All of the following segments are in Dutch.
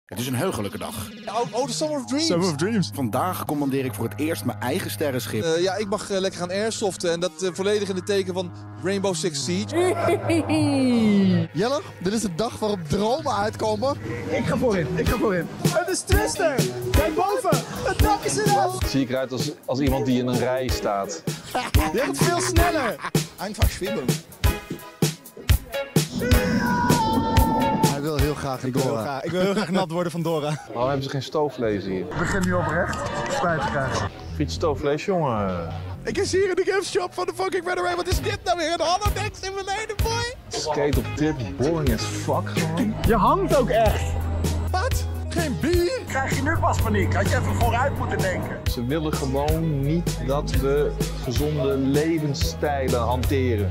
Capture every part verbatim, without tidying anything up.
Het is een heugelijke dag. Oh, oh, de Summer of Dreams. Summer of Dreams. Vandaag commandeer ik voor het eerst mijn eigen sterrenschip. Uh, ja, ik mag uh, lekker gaan airsoften en dat uh, volledig in het teken van Rainbow Six Siege. Jelle, dit is de dag waarop dromen uitkomen. Ik ga voorin, ik ga voorin. Het is Twister. Kijk boven, het dak is eraf. Zie ik eruit als, als iemand die in een rij staat. Je gaat veel sneller. Einfach schwimmen. Hij wil heel graag in ik wil Dora. heel graag, ik wil heel graag nat worden van Dora. Waarom hebben ze geen stoofvlees hier? Ik begin nu oprecht spijt te krijgen. Fiets stoofvlees, jongen. Ik is hier in de gift shop van de fucking Red Array. Wat is dit nou weer? Een holodeck simulator, boy? Skate op dit, boring as fuck gewoon. Je hangt ook echt. Wat? Geen bier? Krijg je nu pas paniek? Had je even vooruit moeten denken. Ze willen gewoon niet dat we gezonde levensstijlen hanteren.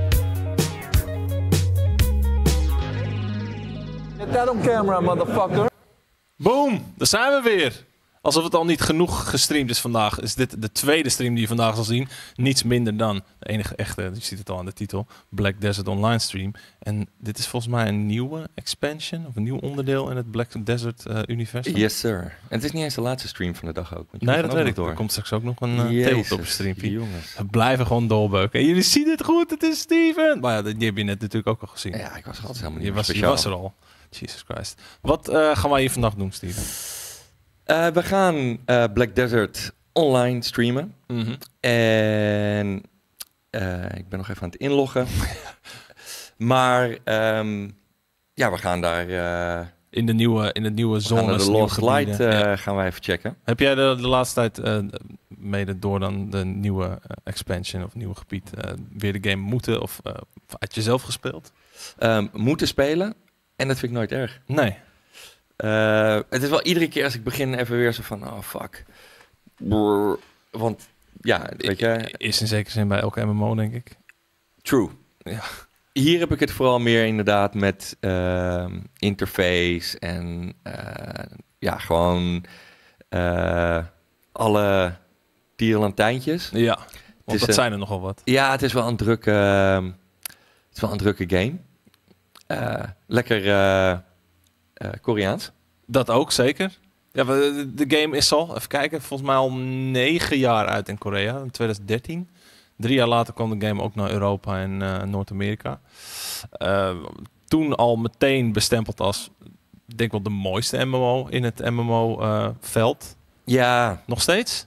Get that on camera, motherfucker. Boom, daar zijn we weer. Alsof het al niet genoeg gestreamd is vandaag, is dit de tweede stream die je vandaag zal zien. Niets minder dan de enige echte, je ziet het al aan de titel, Black Desert Online stream. En dit is volgens mij een nieuwe expansion, of een nieuw onderdeel in het Black Desert uh, universum. Yes, sir. En het is niet eens de laatste stream van de dag ook. Want nee, dat weet ik. Door. Er komt straks ook nog een uh, tabletop streampje. Jongens. We blijven gewoon doorbeuken. En jullie zien het goed, het is Steven. Maar ja, die heb je net natuurlijk ook al gezien. Ja, ik was er altijd helemaal niet je was, speciaal. je was er al. Jesus Christ. Wat uh, gaan wij hier vandaag doen, Steven? Uh, we gaan uh, Black Desert online streamen. Mm-hmm. En uh, ik ben nog even aan het inloggen. maar um, ja, we gaan daar... Uh, in de nieuwe, in het nieuwe zone. De Lost Light uh, ja. gaan wij even checken. Heb jij de, de laatste tijd, uh, mede door dan de nieuwe uh, expansion of nieuwe gebied, uh, weer de game moeten of uh, had je zelf gespeeld? Um, moeten spelen. En dat vind ik nooit erg. Nee. Uh, het is wel iedere keer als ik begin even weer zo van, oh fuck. Brrr. Want ja, weet je... Is in zekere zin bij elke M M O, denk ik. True. Ja. Hier heb ik het vooral meer inderdaad met uh, interface en uh, ja, gewoon uh, alle tierenlantijntjes. Ja, want dat een, zijn er nogal wat. Ja, het is wel een drukke, uh, het is wel een drukke game. Uh, lekker uh, uh, Koreaans. Dat ook, zeker. Ja, de, de game is al, even kijken, volgens mij al negen jaar uit in Korea, in twintig dertien. Drie jaar later kwam de game ook naar Europa en uh, Noord-Amerika. Uh, toen al meteen bestempeld als, ik denk wel de mooiste M M O in het M M O-veld. Uh, ja. Nog steeds?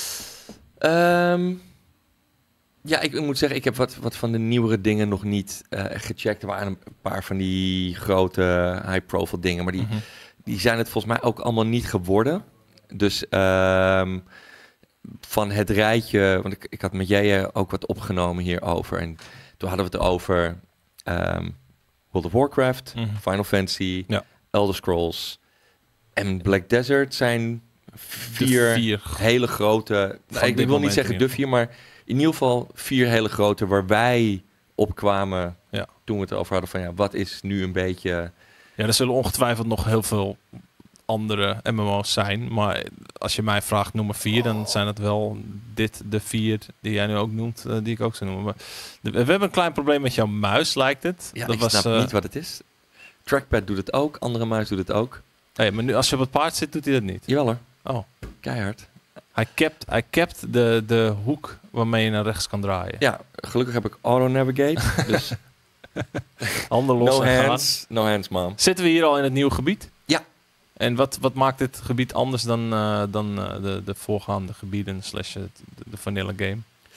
Um, ja, ik moet zeggen, ik heb wat, wat van de nieuwere dingen nog niet uh, gecheckt. Er waren een paar van die grote high-profile dingen, maar die, mm-hmm. die zijn het volgens mij ook allemaal niet geworden. Dus... Um, van het rijtje, want ik, ik had met jij ook wat opgenomen hierover. En toen hadden we het over um, World of Warcraft, mm-hmm. Final Fantasy, ja. Elder Scrolls en Black Desert zijn vier, vier hele grote... Nou, ik wil niet zeggen de vier, maar in ieder geval vier hele grote waar wij opkwamen ja. toen we het over hadden van ja, wat is nu een beetje... Ja, er zullen ongetwijfeld nog heel veel... andere M M O's zijn, maar als je mij vraagt nummer vier, dan zijn het wel dit de vier die jij nu ook noemt, uh, die ik ook zou noemen. Maar de, we hebben een klein probleem met jouw muis, lijkt het. Ja, dat ik was, snap uh, niet wat het is. Trackpad doet het ook, andere muis doet het ook. Hey, maar nu als je op het paard zit, doet hij dat niet? Jawel hoor. Oh. Keihard. Hij capt, hij capt de, de hoek waarmee je naar rechts kan draaien. Ja, gelukkig heb ik auto-navigate, dus... Handen los no en hands, gaan. No hands, man. Zitten we hier al in het nieuwe gebied? Ja. En wat, wat maakt dit gebied anders dan, uh, dan uh, de, de voorgaande gebieden slash de, de vanilla game?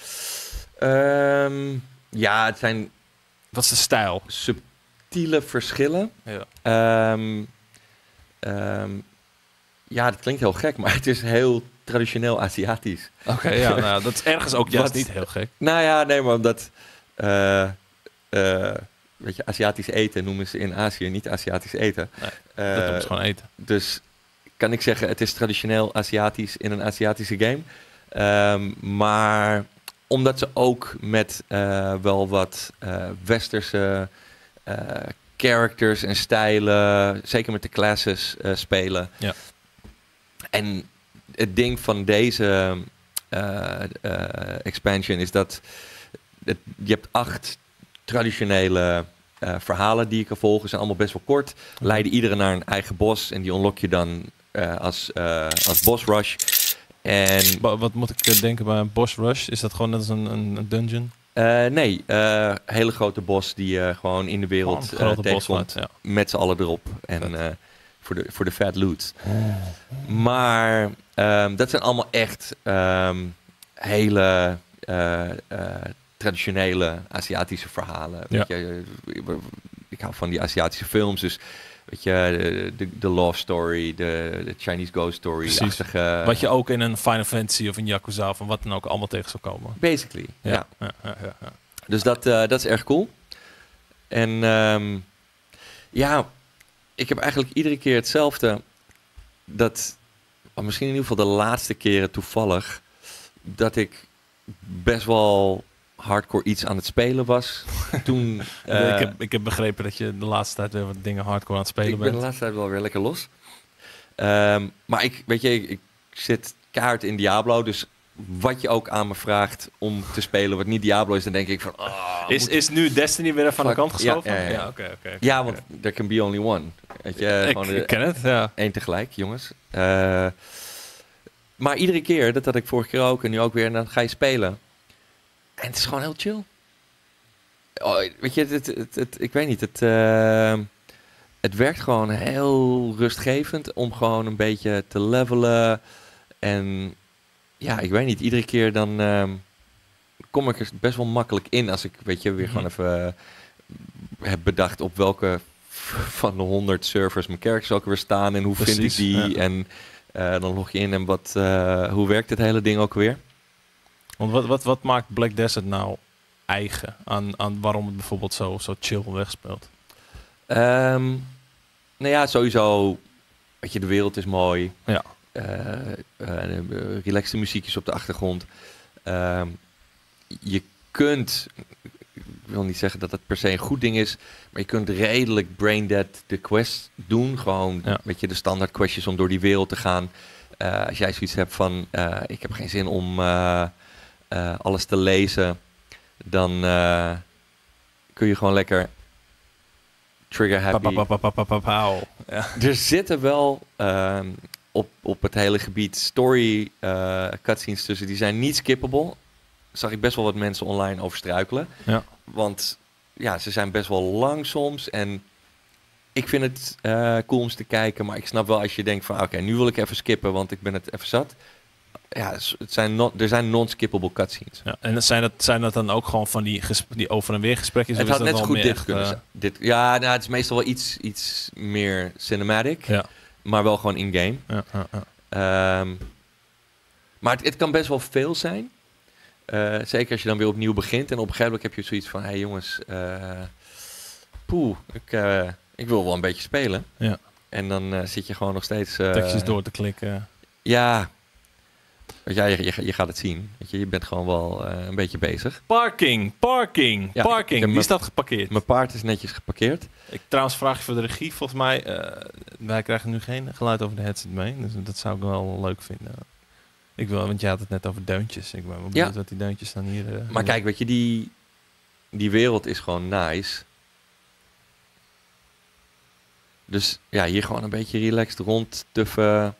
Um, ja, het zijn... Wat is de stijl? Subtiele verschillen. Ja. Um, um, ja, dat klinkt heel gek, maar het is heel traditioneel Aziatisch. Oké, okay, ja, nou, dat is ergens ook juist niet heel gek. Nou ja, nee, maar omdat... Uh, uh, weet je, Aziatisch eten noemen ze in Azië niet Aziatisch eten. Nee, uh, dat is gewoon eten. Dus kan ik zeggen, het is traditioneel Aziatisch in een Aziatische game. Um, maar omdat ze ook met uh, wel wat uh, westerse uh, characters en stijlen, zeker met de classes, uh, spelen. Ja. En het ding van deze uh, uh, expansion is dat het, je hebt acht traditionele uh, verhalen die je kan volgen. Ze zijn allemaal best wel kort. Leiden iedere naar een eigen boss. En die unlock je dan uh, als, uh, als boss rush. En Ba- wat moet ik uh, denken bij een boss rush? Is dat gewoon net als een, een, een dungeon? Uh, nee, uh, hele grote bos die uh, gewoon in de wereld oh, uh, tegenkomt. Ja. Met z'n allen erop. En uh, voor, de, voor de fat loot. Maar um, dat zijn allemaal echt um, hele uh, uh, traditionele Aziatische verhalen. Ja. Weet je, ik hou van die Aziatische films, dus weet je, de, de, de love story, de, de Chinese ghost story-achtige... Wat je ook in een Final Fantasy of een Yakuza of wat dan ook allemaal tegen zou komen. Basically, ja. Ja, ja, ja, ja, ja. Dus dat, uh, dat is erg cool. En um, ja, ik heb eigenlijk iedere keer hetzelfde. Dat, misschien in ieder geval de laatste keren toevallig, dat ik best wel hardcore iets aan het spelen was. Toen, uh, ik, heb, ik heb begrepen dat je de laatste tijd weer wat dingen hardcore aan het spelen ik bent. ben de laatste tijd wel weer lekker los. Um, maar ik, weet je, ik, ik zit kaart in Diablo, dus wat je ook aan me vraagt om te spelen wat niet Diablo is, dan denk ik van... Oh, is, moet... is nu Destiny weer even aan de kant geschoven? Ja, ja, ja. ja, okay, okay, okay, ja want okay. there can be only one. Weet je, ik, gewoon de, ik ken het, ja. Eén tegelijk, jongens. Uh, maar iedere keer, dat had ik vorige keer ook en nu ook weer, en dan ga je spelen. En het is gewoon heel chill. Oh, weet je, het, het, het, het, ik weet niet, het, uh, het werkt gewoon heel rustgevend om gewoon een beetje te levelen. En ja, ik weet niet, iedere keer dan uh, kom ik er best wel makkelijk in als ik, weet je, weer gewoon even uh, heb bedacht op welke van de honderd servers mijn characters ook weer staan en hoe Precies, vind ik die. Ja. En uh, dan log je in en wat, uh, hoe werkt het hele ding ook weer. Want wat, wat, wat maakt Black Desert nou eigen aan, aan waarom het bijvoorbeeld zo, zo chill wegspeelt? Um, nou ja, sowieso, weet je, de wereld is mooi. Ja. Uh, uh, relaxte muziekjes op de achtergrond. Uh, je kunt, ik wil niet zeggen dat het per se een goed ding is, maar je kunt redelijk braindead de quest doen. Gewoon, ja. weet je, de standaard questjes om door die wereld te gaan. Uh, als jij zoiets hebt van, uh, ik heb geen zin om uh, uh, alles te lezen, dan uh, kun je gewoon lekker trigger happy. Pa, pa, pa, pa, pa, pa, ja. Er zitten wel uh, op, op het hele gebied story uh, cutscenes tussen. Die zijn niet skippable. Zag ik best wel wat mensen online over struikelen. Ja. Want ja, ze zijn best wel lang soms. En ik vind het uh, cool om eens te kijken. Maar ik snap wel als je denkt van oké, okay, nu wil ik even skippen, want ik ben het even zat. Ja, het zijn non, er zijn non-skippable cutscenes. Ja, en zijn dat, zijn dat dan ook gewoon van die, die over en weer gesprekjes? Het of had is dat net zo goed dit echt, kunnen uh... zijn. Dit, ja, nou, het is meestal wel iets, iets meer cinematic. Ja. Maar wel gewoon in-game. Ja, ja, ja. Um, maar het, het kan best wel veel zijn. Uh, zeker als je dan weer opnieuw begint. En op een gegeven moment heb je zoiets van... Hé hey jongens, uh, poeh, ik, uh, ik wil wel een beetje spelen. Ja. En dan uh, zit je gewoon nog steeds... Uh, tekstjes door te klikken. Ja. Ja, je, je, je gaat het zien. Weet je, je bent gewoon wel uh, een beetje bezig. Parking, parking, ja, parking. Wie staat geparkeerd? Mijn paard is netjes geparkeerd. Ik trouwens vraag je voor de regie. Volgens mij, uh, wij krijgen nu geen geluid over de headset mee. Dus dat zou ik wel leuk vinden. Ik wil, want je had het net over deuntjes. Ik ben wel benieuwd ja. wat die deuntjes dan hier... Uh, maar hier. Kijk, weet je, die, die wereld is gewoon nice. Dus ja, hier gewoon een beetje relaxed rondtuffen.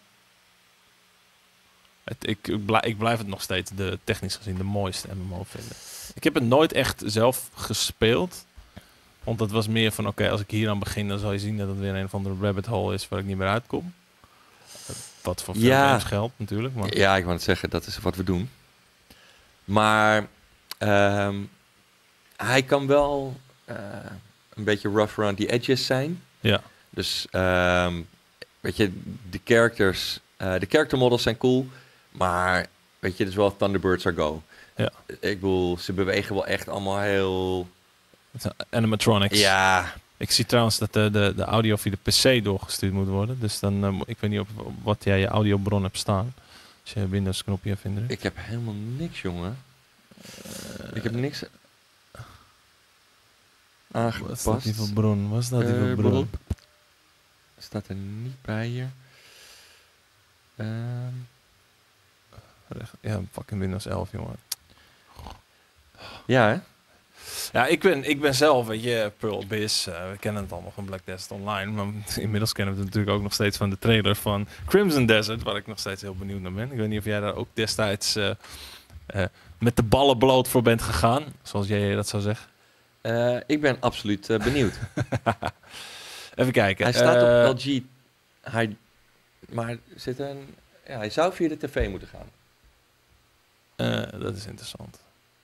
Het, ik, ik, blijf, ik blijf het nog steeds de technisch gezien de mooiste M M O vinden. Ik heb het nooit echt zelf gespeeld. Want het was meer van, oké, okay, als ik hier aan begin, dan zal je zien dat het weer een of andere rabbit hole is waar ik niet meer uitkom. Wat voor veel ja. games geldt natuurlijk. Maar... Ja, ik wou het zeggen, dat is wat we doen. Maar um, hij kan wel uh, een beetje rough around the edges zijn. Ja. Dus, um, weet je, de characters, uh, de character models zijn cool. Maar, weet je, het is wel Thunderbirds are go. Ja. Ik bedoel, ze bewegen wel echt allemaal heel... Animatronics. Ja. Ik zie trouwens dat de, de, de audio via de P C doorgestuurd moet worden. Dus dan, uh, ik weet niet op, op wat jij je audiobron hebt staan. Als je een Windows knopje hebt indrukt. Ik heb helemaal niks, jongen. Uh, ik heb niks aangepast. Wat staat die voor bron? Wat staat die uh, voor bron? Staat er niet bij hier. Uh, Ja, fucking Windows elf, jongen. Ja, hè? Ja, ik ben, ik ben zelf, weet je, Pearl Abyss. Uh, we kennen het allemaal van Black Desert Online. Maar inmiddels kennen we het natuurlijk ook nog steeds van de trailer van Crimson Desert. Waar ik nog steeds heel benieuwd naar ben. Ik weet niet of jij daar ook destijds uh, uh, met de ballen bloot voor bent gegaan. Zoals jij dat zou zeggen. Uh, ik ben absoluut uh, benieuwd. Even kijken. Hij staat uh, op L G. Hij, maar zit er een, ja, hij zou via de tv moeten gaan. Uh, dat is interessant.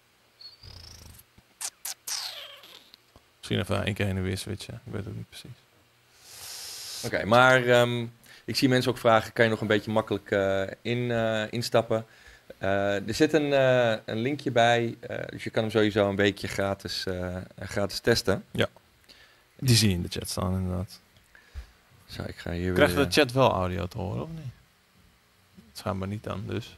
Misschien even één keer heen en weer switchen. Ik weet het niet precies. Oké, okay, maar um, ik zie mensen ook vragen, kan je nog een beetje makkelijk uh, in, uh, instappen? Uh, er zit een, uh, een linkje bij, uh, dus je kan hem sowieso een weekje gratis, uh, gratis testen. Ja, die zie je in de chat staan inderdaad. Zo, ik ga hier Krijgt weer, de chat wel audio te horen of niet? Schijnbaar niet dan, dus.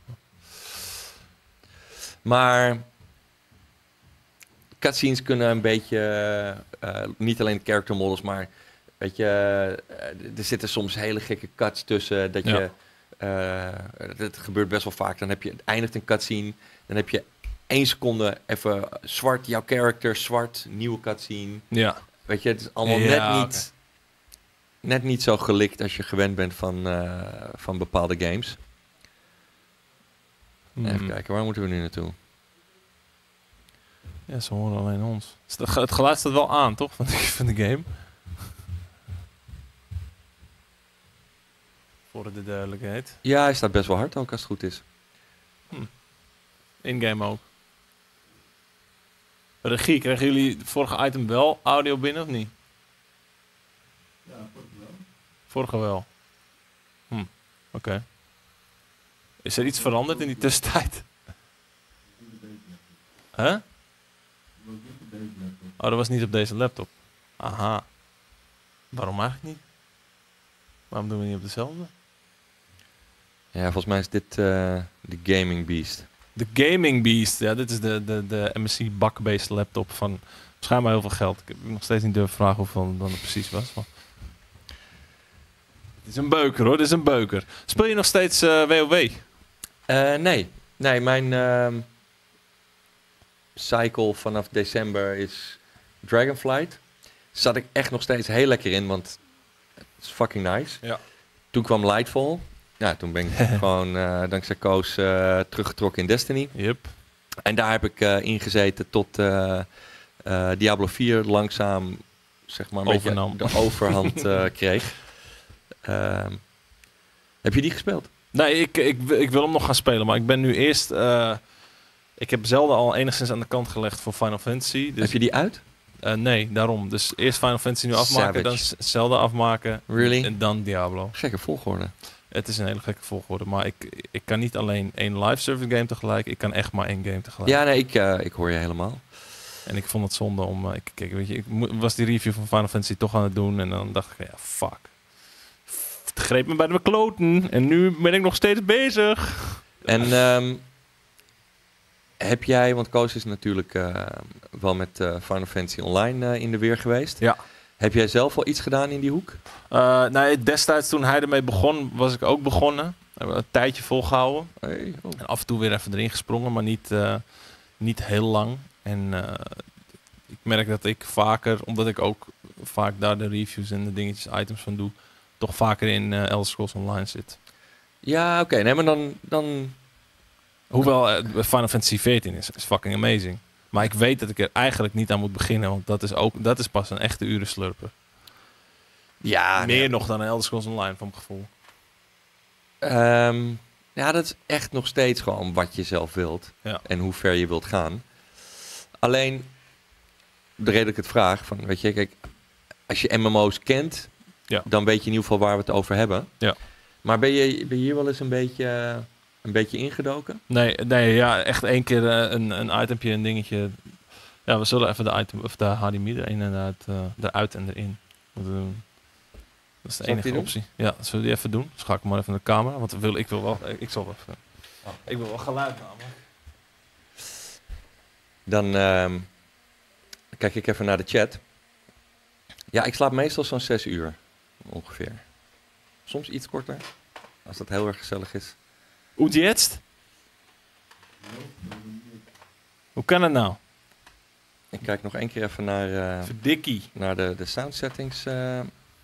Maar cutscenes kunnen een beetje, uh, niet alleen character models, maar weet je, uh, er zitten soms hele gekke cuts tussen. Dat je, ja. uh, dat gebeurt best wel vaak. Dan heb je, het eindigt een cutscene, dan heb je één seconde even zwart, jouw character, zwart, nieuwe cutscene. Ja. Weet je, het is allemaal ja, net niet, okay. net niet zo gelikt als je gewend bent van, uh, van bepaalde games. Hmm. Even kijken, waar moeten we nu naartoe? Ja, ze horen alleen ons. Het geluid staat wel aan, toch? Van de, van de game. Voor de duidelijkheid. Ja, hij staat best wel hard ook als het goed is. Hm. In-game ook. Regie, kregen jullie het vorige item wel audio binnen of niet? Ja, vorige wel. Vorige wel. Hm, oké. Okay. Is er iets veranderd in die tussentijd? Huh? Oh, dat was niet op deze laptop. Aha. Waarom eigenlijk niet? Waarom doen we niet op dezelfde? Ja, volgens mij is dit uh, de Gaming Beast. De Gaming Beast. Ja, dit is de, de, de M S I bak-based laptop van schijnbaar heel veel geld. Ik heb nog steeds niet durven vragen hoeveel dan het precies was. Maar... Het is een beuker hoor, dit is een beuker. Speel je nog steeds uh, W O W? Uh, nee. Nee, mijn uh, cycle vanaf december is Dragonflight. Zat ik echt nog steeds heel lekker in, want het is fucking nice. Ja. Toen kwam Lightfall. Ja, toen ben ik gewoon uh, dankzij Koos uh, teruggetrokken in Destiny. Yep. En daar heb ik uh, ingezeten tot uh, uh, Diablo vier langzaam zeg maar een Overnam. beetje de overhand uh, kreeg. Uh, heb je die gespeeld? Nee, ik, ik, ik wil hem nog gaan spelen, maar ik ben nu eerst... Uh, ik heb Zelda al enigszins aan de kant gelegd voor Final Fantasy. Dus heb je die uit? Uh, nee, daarom. Dus eerst Final Fantasy nu afmaken, Savage. dan Zelda afmaken really? En dan Diablo. Gekke volgorde. Het is een hele gekke volgorde, maar ik, ik kan niet alleen één live service game tegelijk, ik kan echt maar één game tegelijk. Ja, nee, ik, uh, ik hoor je helemaal. En ik vond het zonde om, uh, ik, kijk, weet je, ik was die review van Final Fantasy toch aan het doen en dan dacht ik, ja, fuck. Het greep me bij de kloten en nu ben ik nog steeds bezig. En um, heb jij, want Koos is natuurlijk uh, wel met uh, Final Fantasy Online uh, in de weer geweest. Ja. Heb jij zelf al iets gedaan in die hoek? Uh, nee, destijds toen hij ermee begon, was ik ook begonnen. Hebben we een tijdje volgehouden. Hey, oh. En af en toe weer even erin gesprongen, maar niet, uh, niet heel lang. En uh, ik merk dat ik vaker, omdat ik ook vaak daar de reviews en de dingetjes, items van doe, toch vaker in uh, Elder Scrolls Online zit. Ja, oké. Okay. Nee, maar dan... dan... Hoewel uh, Final Fantasy veertien is, is fucking amazing. Maar ik weet dat ik er eigenlijk niet aan moet beginnen, want dat is, ook, dat is pas een echte urenslurper. Ja, Meer nee. nog dan een Elder Scrolls Online, van mijn gevoel. Um, ja, dat is echt nog steeds gewoon wat je zelf wilt. Ja. En hoe ver je wilt gaan. Alleen, de reden dat ik het vraag, van, weet je, kijk, als je M M O's kent, ja. dan weet je in ieder geval waar we het over hebben. Ja. Maar ben je, ben je hier wel eens een beetje, een beetje ingedoken? Nee, nee, ja, echt één keer uh, een, een itempje, een dingetje. Ja, we zullen even de item of de H D M I erin en uit, uh, eruit en erin moeten doen. Dat is de Zal enige optie. Ja, zullen we die even doen? Dus ga ik maar even naar de camera, want wil, ik wil wel, ik zal wel even. Oh. Ik wil wel geluid namelijk. Dan um, kijk ik even naar de chat. Ja, ik slaap meestal zo'n zes uur ongeveer. Soms iets korter, als dat heel erg gezellig is. Und jetzt? Hoe kan het nou? Ik kijk nog één keer even naar, uh, Verdikkie. naar de, de sound settings. Uh.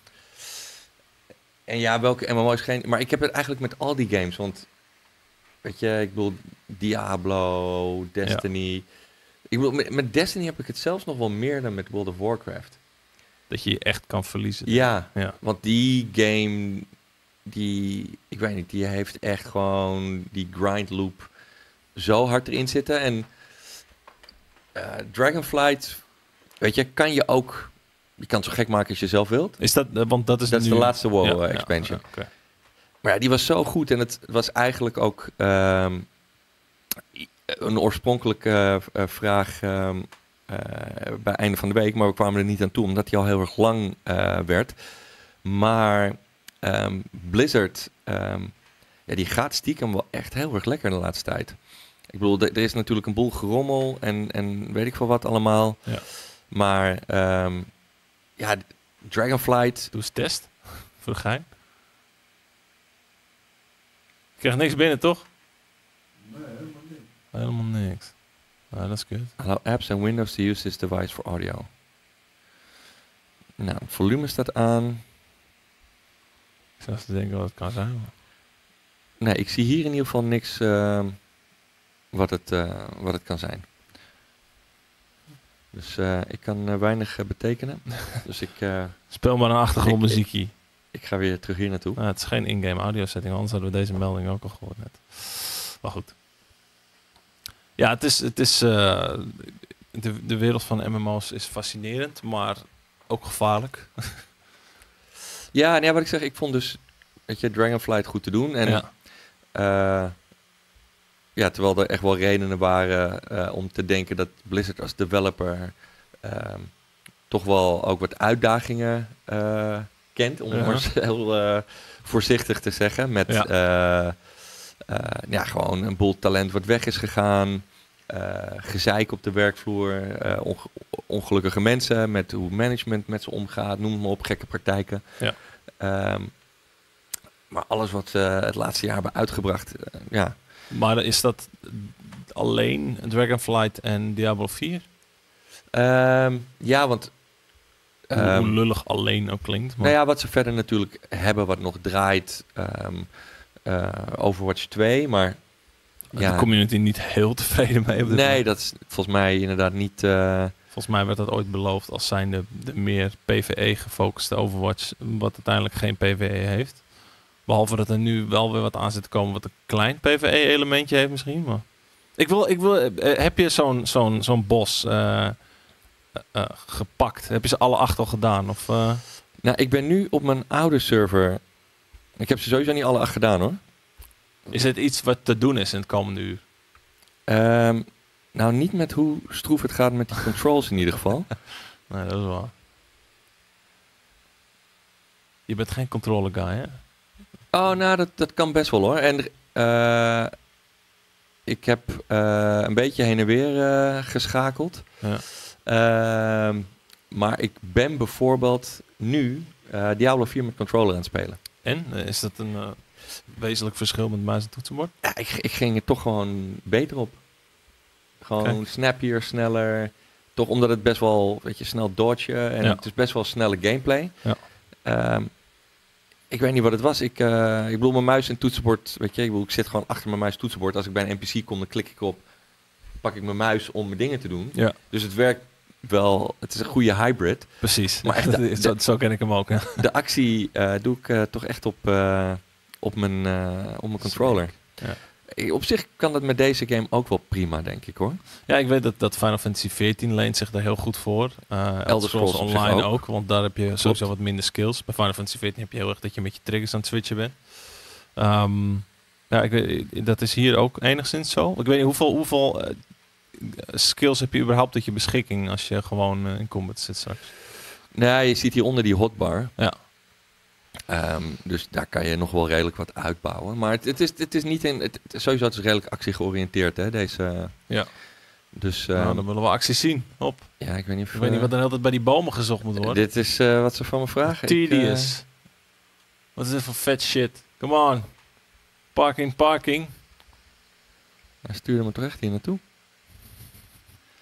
En ja, welke M M O's geen... Maar ik heb het eigenlijk met al die games. Want, weet je, ik bedoel, Diablo, Destiny. Ja. Ik bedoel, met, met Destiny heb ik het zelfs nog wel meer dan met World of Warcraft. Dat je je echt kan verliezen. Ja, ja. Want die game, die, ik weet niet, die heeft echt gewoon die grind loop zo hard erin zitten. En uh, Dragonflight, weet je, kan je ook... Je kan het zo gek maken als je zelf wilt. Is dat, uh, want dat is, dat nu... is de laatste WoW ja, uh, expansion. Ja, okay. Maar ja, die was zo goed en het was eigenlijk ook um, een oorspronkelijke uh, vraag um, uh, bij het einde van de week, maar we kwamen er niet aan toe omdat die al heel erg lang uh, werd. Maar um, Blizzard, um, ja, die gaat stiekem wel echt heel erg lekker de laatste tijd. Ik bedoel, er is natuurlijk een boel gerommel en, en weet ik veel wat allemaal. Ja. Maar um, ja, Dragonflight... Doe eens test. Voor de gein. Ik krijg niks binnen, toch? Nee, helemaal niks. Helemaal niks. Nou, dat is goed. Allow apps and Windows to use this device for audio. Nou, het volume staat aan. Ik zou te denken wat het kan zijn. Maar... Nee, ik zie hier in ieder geval niks uh, wat, het, uh, wat het kan zijn. Dus uh, ik kan uh, weinig uh, betekenen. Dus ik... Uh, Speel maar een achtergrondmuziekje. Ik, ik ga weer terug hier naartoe. Nou, het is geen in-game audio setting, anders hadden we deze melding ook al gehoord net. Maar goed. Ja, het is... Het is uh, de, de wereld van M M O's is fascinerend, maar ook gevaarlijk. Ja, nee, wat ik zeg, ik vond dus... Weet je, Dragonflight goed te doen. En... Ja. Uh, Ja, terwijl er echt wel redenen waren uh, om te denken dat Blizzard als developer uh, toch wel ook wat uitdagingen uh, kent, om ja. maar heel uh, voorzichtig te zeggen. Met ja. Uh, uh, ja, gewoon een boel talent wat weg is gegaan, uh, gezeik op de werkvloer, uh, onge ongelukkige mensen met hoe management met ze omgaat, noem maar op, gekke praktijken. Ja. Um, maar alles wat ze uh, het laatste jaar hebben uitgebracht, uh, ja... Maar is dat alleen Dragonflight en Diablo vier? Um, ja, want... Um, Hoe hoe lullig alleen ook klinkt. Maar... Nou ja, wat ze verder natuurlijk hebben wat nog draait. Um, uh, Overwatch twee, maar... Daar ja, de community niet heel tevreden mee. Op dit nee, moment. Dat is volgens mij inderdaad niet... Uh... Volgens mij werd dat ooit beloofd als zijnde de, de meer PvE gefocuste Overwatch, wat uiteindelijk geen PvE heeft. Behalve dat er nu wel weer wat aan zit te komen wat een klein PvE-elementje heeft misschien. Maar ik wil, ik wil, uh, heb je zo'n zo'n zo'n bos uh, uh, uh, gepakt? Heb je ze alle acht al gedaan? Of, uh... Nou, ik ben nu op mijn oude server. Ik heb ze sowieso niet alle acht gedaan, hoor. Is het iets wat te doen is in het komende uur? Um, nou, niet met hoe stroef het gaat met die controls in ieder geval. Nee, dat is wel. Je bent geen controller guy, hè? Oh, nou, dat, dat kan best wel, hoor. En uh, ik heb uh, een beetje heen en weer uh, geschakeld. Ja. Uh, maar ik ben bijvoorbeeld nu uh, Diablo vier met controller aan het spelen. En? Is dat een uh, wezenlijk verschil met muis en toetsenbord? Ja, ik, ik ging er toch gewoon beter op. Gewoon okay. snappier, sneller. Toch omdat het best wel, weet je, snel dodgen. En ja. het is best wel snelle gameplay. Ja. Um, Ik weet niet wat het was. Ik, uh, ik bedoel, mijn muis en toetsenbord, weet je, ik, bedoel, ik zit gewoon achter mijn muis en toetsenbord. Als ik bij een N P C kom, dan klik ik op, pak ik mijn muis om mijn dingen te doen. Ja. Dus het werkt wel, het is een goede hybrid. Precies, maar echt, de, zo, zo ken ik hem ook. Ja. De actie uh, doe ik uh, toch echt op, uh, op, mijn, uh, op mijn controller. Ja. Op zich kan dat met deze game ook wel prima, denk ik, hoor. Ja, ik weet dat, dat Final Fantasy veertien leent zich daar heel goed voor. Uh, Elder Scrolls Online ook. ook, want daar heb je Klopt. sowieso wat minder skills. Bij Final Fantasy veertien heb je heel erg dat je met je triggers aan het switchen bent. Um, ja, ik weet, dat is hier ook enigszins zo. Ik weet niet, hoeveel, hoeveel uh, skills heb je überhaupt tot je beschikking als je gewoon uh, in combat zit straks? Nou, je ziet hieronder die hotbar. Ja. Um, dus daar kan je nog wel redelijk wat uitbouwen. Maar het, het, is, het is niet in... Het, sowieso het is redelijk actiegeoriënteerd, hè, deze... Uh, ja. Dus... Um, nou, dan willen we acties zien. Hop. Ja, ik weet niet of... Ik weet niet wat er altijd bij die bomen gezocht moet worden. Dit is uh, wat ze van me vragen. Tedious. Ik, uh, wat is dit voor vet shit? Come on. Parking, parking. Hij stuurde me toch echt hier naartoe.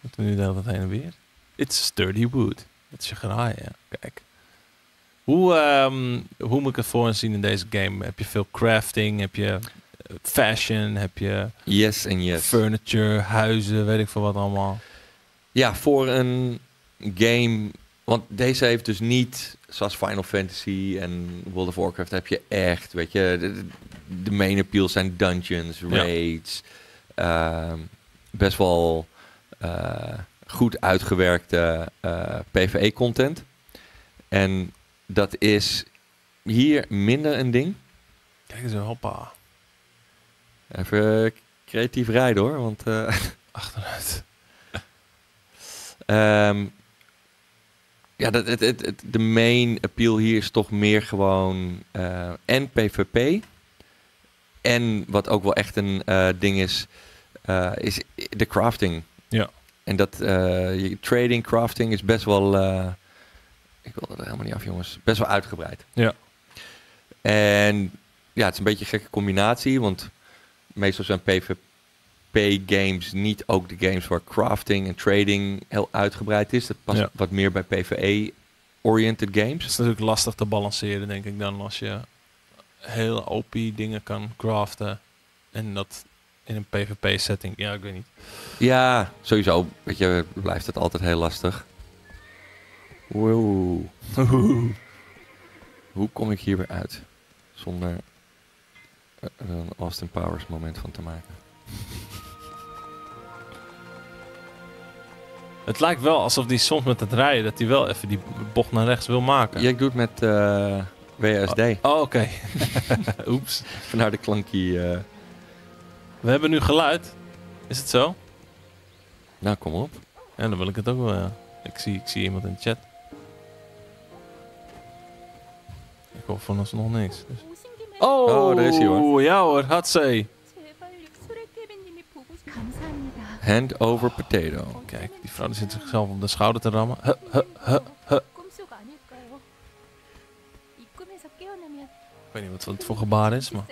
Moeten we nu de hele tijd heen en weer? It's sturdy wood. Dat is je graai, ja. Kijk. Hoe, um, hoe moet ik het voor zien in deze game? Heb je veel crafting? Heb je fashion? Heb je Yes en yes. furniture, huizen, weet ik veel wat allemaal? Ja, voor een game... Want deze heeft dus niet, zoals Final Fantasy en World of Warcraft, heb je echt, weet je... De, de main appeal zijn dungeons, raids. Ja. Uh, best wel uh, goed uitgewerkte uh, PvE-content. En dat is hier minder een ding. Kijk eens, hoppa. Even creatief rijden hoor, want... Uh, Achteruit. um, ja, dat, het, het, het, de main appeal hier is toch meer gewoon uh, en PvP. En wat ook wel echt een uh, ding is, uh, is de crafting. Ja. En dat uh, je trading, crafting is best wel... Uh, ik wil er helemaal niet af, jongens. Best wel uitgebreid. Ja. En ja, het is een beetje een gekke combinatie, want meestal zijn PvP-games niet ook de games waar crafting en trading heel uitgebreid is. Dat past ja. wat meer bij PvE-oriented games. Het is natuurlijk lastig te balanceren, denk ik dan, als je hele O P dingen kan craften en dat in een PvP-setting. Ja, ik weet niet. Ja, sowieso. Weet je, blijft het altijd heel lastig. Wow. Hoe kom ik hier weer uit? Zonder er een Austin Powers moment van te maken. Het lijkt wel alsof hij soms met het rijden, dat hij wel even die bocht naar rechts wil maken. Ja, ik doe het met uh, W S D. Oh, oh oké. Okay. Oeps. Vandaar de klankie. Uh... We hebben nu geluid. Is het zo? Nou, kom op. Ja, dan wil ik het ook wel, ja. Ik zie, ik zie iemand in de chat. Ik hoor van ons nog niks. Dus. Oh, oh, daar is hij hoor. Ja hoor, hatsé. Hand over potato. Kijk, die vrouw die zit zichzelf op de schouder te rammen. Huh, huh, huh, huh. Ik weet niet wat het voor gebaar is, maar...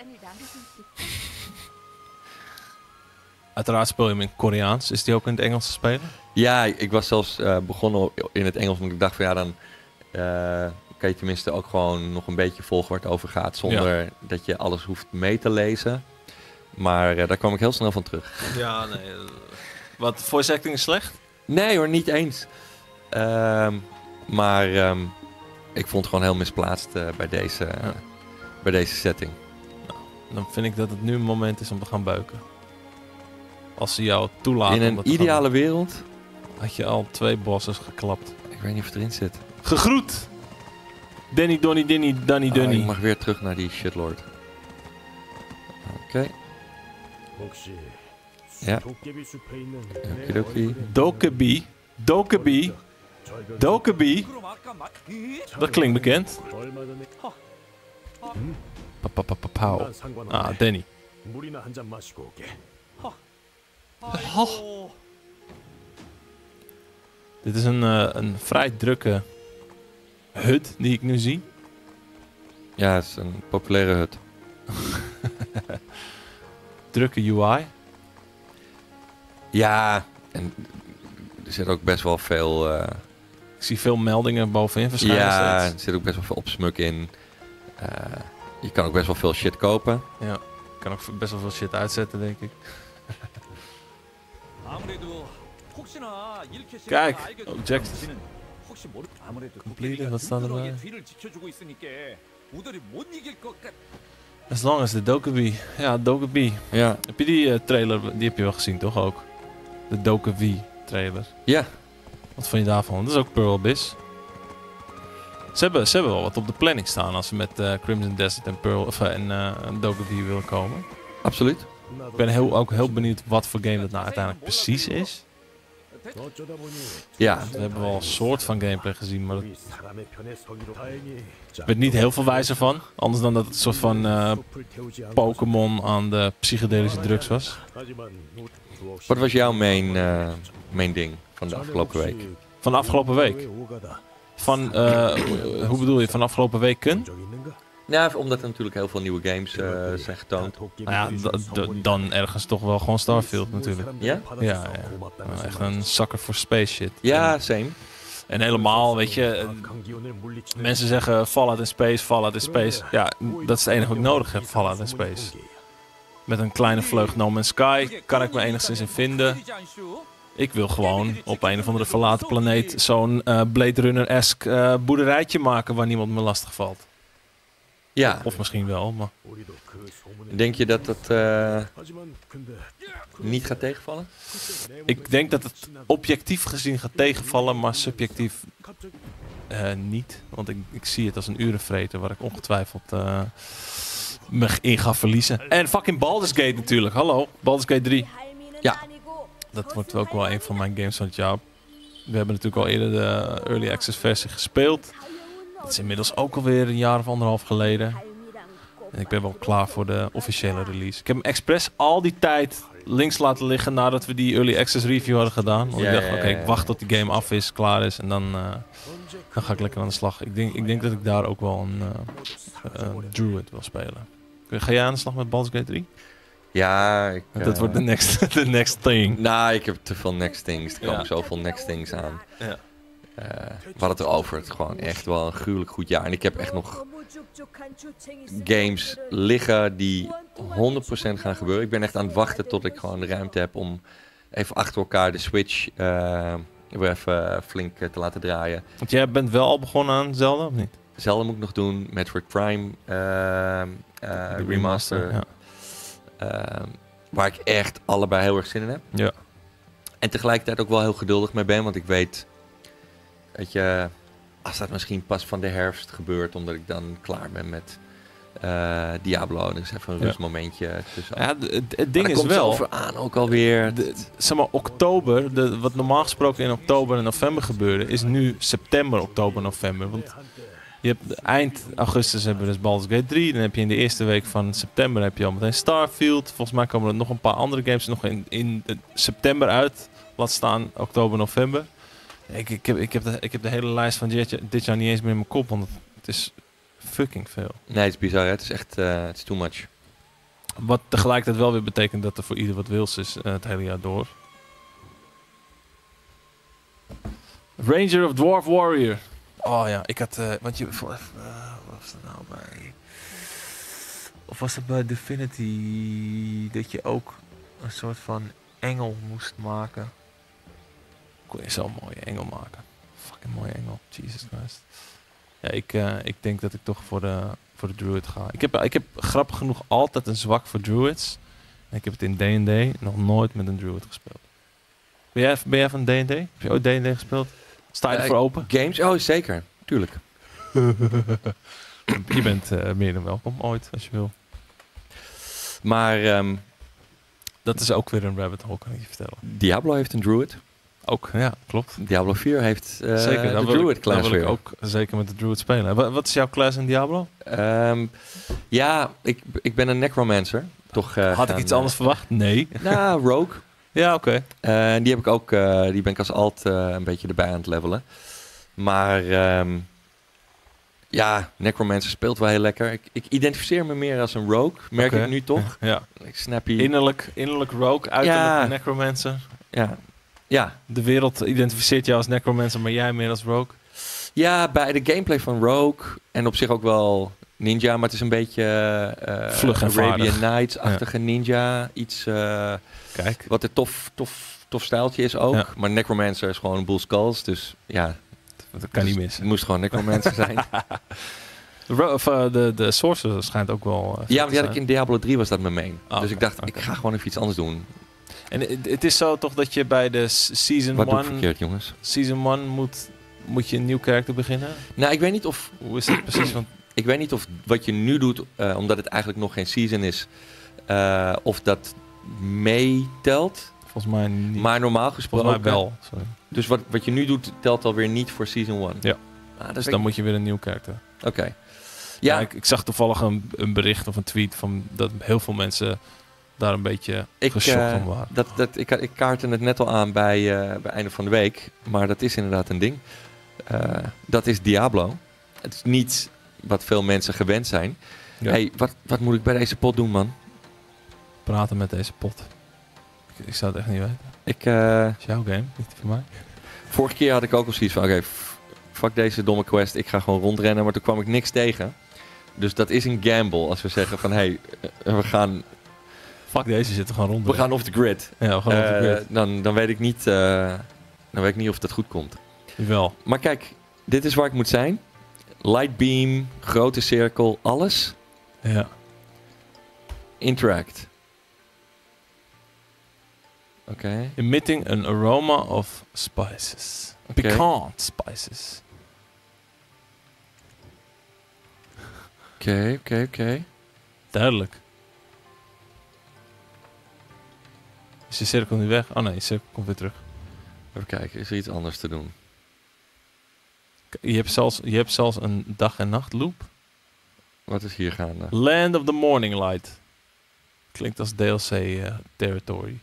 Uiteraard speel je hem in Koreaans. Is die ook in het Engels te spelen? Ja, ik was zelfs uh, begonnen in het Engels, want ik dacht van ja, dan uh, kan je tenminste ook gewoon nog een beetje volgen waar het over gaat, zonder ja. dat je alles hoeft mee te lezen. Maar uh, daar kwam ik heel snel van terug. Ja, nee. Uh, wat, voice acting is slecht? Nee hoor, niet eens. Uh, maar um, ik vond het gewoon heel misplaatst uh, bij, deze, uh, ja. bij deze setting. Nou, dan vind ik dat het nu een moment is om te gaan beuken. Als ze jou toelaten. In een ideale gaan, wereld had je al twee bosses geklapt. Ik weet niet of het erin zit. Gegroet! Danny, Donny, Dinny, Danny, oh, Dunny. Ik mag weer terug naar die shitlord. Oké. Okay. Ja. Okidoki. Dokebi. Dokebi. Dokebi. Dat klinkt bekend. Papapapapau. Ah, Danny. Oh. Dit is een, uh, een vrij drukke hut die ik nu zie. Ja, het is een populaire hut. Drukke U I. Ja, en er zit ook best wel veel... Uh... Ik zie veel meldingen bovenin verschijnen. Ja, steeds. er zit ook best wel veel opsmuk in. Uh, je kan ook best wel veel shit kopen. Ja, ik kan ook best wel veel shit uitzetten, denk ik. Kijk, oh, Jackson. Complete, wat staat erbij? As long as the Dokkaebi. Ja, Dokkaebi. Ja. Heb je die uh, trailer, die heb je wel gezien toch ook? De Dokkaebi trailer. Ja. Wat vond je daarvan? Dat is ook Pearl Abyss. Ze hebben, ze hebben wel wat op de planning staan als ze met uh, Crimson Desert en Pearl of, uh, en uh, Dokkaebi willen komen. Absoluut. Ik ben heel, ook heel benieuwd wat voor game dat nou uiteindelijk precies is. Ja. We hebben wel een soort van gameplay gezien, maar ik ben niet heel veel wijzer van. Anders dan dat het een soort van uh, Pokémon aan de psychedelische drugs was. Wat was jouw main, uh, main ding van de afgelopen week? Van de afgelopen week? Van, uh, hoe bedoel je, van de afgelopen weken? Nou, omdat er natuurlijk heel veel nieuwe games uh, zijn getoond. Nou ja, d- d- dan ergens toch wel gewoon Starfield natuurlijk. Ja? Ja, ja. Nou, echt een sucker voor space shit. Ja, en, same. En helemaal, weet je, mensen zeggen Fallout in space, Fallout in space. Ja, dat is het enige wat ik nodig heb, Fallout in space. Met een kleine vleug No Man's Sky kan ik me enigszins in vinden. Ik wil gewoon op een of andere verlaten planeet zo'n uh, Blade Runner-esque uh, boerderijtje maken waar niemand me lastig valt. Ja. Of misschien wel, maar... Denk je dat dat uh, niet gaat tegenvallen? Ik denk dat het objectief gezien gaat tegenvallen, maar subjectief uh, niet. Want ik, ik zie het als een urenvreter waar ik ongetwijfeld uh, me in ga verliezen. En fucking Baldur's Gate natuurlijk. Hallo, Baldur's Gate drie. Ja. Dat wordt ook wel een van mijn games van het jaar. We hebben natuurlijk al eerder de Early Access versie gespeeld. Dat is inmiddels ook alweer een jaar of anderhalf geleden. En ik ben wel klaar voor de officiële release. Ik heb hem expres al die tijd links laten liggen nadat we die Early Access review hadden gedaan. Want ja, ik dacht, ja, oké, okay, ja. ik wacht tot die game af is, klaar is. En dan, uh, dan ga ik lekker aan de slag. Ik denk, ik denk dat ik daar ook wel een uh, uh, Druid wil spelen. Ga jij aan de slag met Baldur's Gate drie? Ja, ik... Dat uh, wordt de next, the next thing. Nou, ik heb te veel next things. Er komen Ja. zoveel next things aan. Ja. Uh, we hadden het erover. Het is gewoon echt wel een gruwelijk goed jaar. En ik heb echt nog games liggen die honderd procent gaan gebeuren. Ik ben echt aan het wachten tot ik gewoon de ruimte heb om even achter elkaar de Switch uh, weer even flink uh, te laten draaien. Want jij bent wel al begonnen aan Zelda, of niet? Zelda moet ik nog doen. Metroid Prime uh, uh, De remaster. ja. Uh, waar ik echt allebei heel erg zin in heb. Ja. En tegelijkertijd ook wel heel geduldig mee ben, want ik weet, weet je, als dat misschien pas van de herfst gebeurt, omdat ik dan klaar ben met uh, Diablo, dus even een Ja. rustmomentje tussen. Ja, d- het, het ding Maar is komt wel, over aan ook alweer. de, zeg maar oktober, de, wat normaal gesproken in oktober en november gebeurde, is nu september, oktober, november. Want je hebt eind augustus hebben we dus Baldur's Gate drie. Dan heb je in de eerste week van september heb je al meteen Starfield. Volgens mij komen er nog een paar andere games nog in, in de september uit. Laat staan oktober, november. Ik, ik, heb, ik, heb de, ik heb de hele lijst van dit jaar, dit jaar niet eens meer in mijn kop. Want het, het is fucking veel. Nee, het is bizar. Hè? Het is echt uh, het is too much. Wat tegelijkertijd wel weer betekent dat er voor ieder wat wils is uh, het hele jaar door. Ranger of Dwarf Warrior. Oh ja, ik had... Uh, want je... Uh, wat was dat nou bij... Of was dat bij Divinity... dat je ook een soort van engel moest maken? Kon je zo'n mooie engel maken. Fucking mooie engel. Jesus Christ. Ja, ik, uh, ik denk dat ik toch voor de, voor de druid ga. Ik heb, ik heb grappig genoeg altijd een zwak voor druids. En ik heb het in D en D nog nooit met een druid gespeeld. Ben jij, ben jij van D en D? Heb je ooit D en D gespeeld? Sta je ervoor Uh, open? Games? Oh, zeker. Tuurlijk. Je bent uh, meer dan welkom ooit, als je wil. Maar um, dat is ook weer een rabbit hole, kan ik je vertellen. Diablo heeft een druid. Ook, ja, klopt. Diablo vier heeft uh, zeker, de dan wil druid ik, class dan wil weer. ik ook zeker met de druid spelen. Wat, wat is jouw class in Diablo? Um, ja, ik, ik ben een necromancer. Toch, uh, Had gaan, ik iets anders uh, verwacht? Nee. Nou, rogue. Ja, oké. Okay. Uh, die heb ik ook, uh, die ben ik als alt uh, een beetje erbij aan het levelen. Maar um, ja, necromancer speelt wel heel lekker. Ik, ik identificeer me meer als een rogue, merk Okay. ik nu toch. Ja. Ik snap je. Innerlijk, innerlijk rogue, uiterlijk Ja. necromancer. Ja. Ja. De wereld identificeert jou als necromancer, maar jij meer als rogue. Ja, bij de gameplay van rogue en op zich ook wel ninja, maar het is een beetje uh, Vlug en Arabian vaardig. Nights-achtige ja. ninja. Iets uh, Kijk. wat een tof, tof, tof stijltje is ook. Ja. Maar necromancer is gewoon een boel skulls, dus ja. Dat kan dus niet missen. Het moest gewoon necromancer zijn. De, ro- of, uh, de, de Sorcerer schijnt ook wel... Uh, Ja, maar die had ik in Diablo drie was dat mijn main. Oh, dus okay, ik dacht, okay. ik ga gewoon even iets anders doen. En het, het is zo toch dat je bij de s- Season Wat doe ik one... verkeerd, jongens? Season one moet, moet je een nieuw karakter beginnen? Nou, ik weet niet of... Hoe is dat precies? Want Ik weet niet of wat je nu doet, uh, omdat het eigenlijk nog geen season is, uh, of dat meetelt. volgens mij niet. Maar normaal gesproken... volgens mij wel. Sorry. Dus wat, wat je nu doet, telt alweer niet voor season one. Ja. Ah, Dus dan moet je weer een nieuw karakter. Oké. Okay. Ja, Ja, ik, ik zag toevallig een, een bericht of een tweet van dat heel veel mensen daar een beetje ik, geschokt uh, van waren. dat, dat, ik, ik kaartte het net al aan bij, uh, bij einde van de week, maar dat is inderdaad een ding. Uh, dat is Diablo. Het is niet wat veel mensen gewend zijn. Ja. Hey, wat, wat moet ik bij deze pot doen, man? Praten met deze pot. Ik, ik zou het echt niet weten. Ik, uh, Het is jouw game, niet voor mij. vorige keer had ik ook al zoiets van, oké, okay, fuck deze domme quest. Ik ga gewoon rondrennen, maar toen kwam ik niks tegen. Dus dat is een gamble als we zeggen van, hé, hey, we gaan... Fuck deze, zitten gewoon rond. We gaan off the grid. Ja, we gaan off the Uh, grid. dan, dan weet ik niet, uh, dan weet ik niet of dat goed komt. Wel. Maar kijk, dit is waar ik moet zijn. Light beam, grote cirkel, alles. Ja. Interact. Oké. Okay. Emitting an aroma of spices. Okay. Piquant spices. Oké, okay, oké, okay, oké. Okay. Duidelijk. Is je cirkel nu weg? Oh nee, je cirkel komt weer terug. Even kijken, is er iets anders te doen? Je hebt zelfs, je hebt zelfs een dag- en nachtloop. Wat is hier gaande? Land of the Morning Light. Klinkt als D L C uh, territory.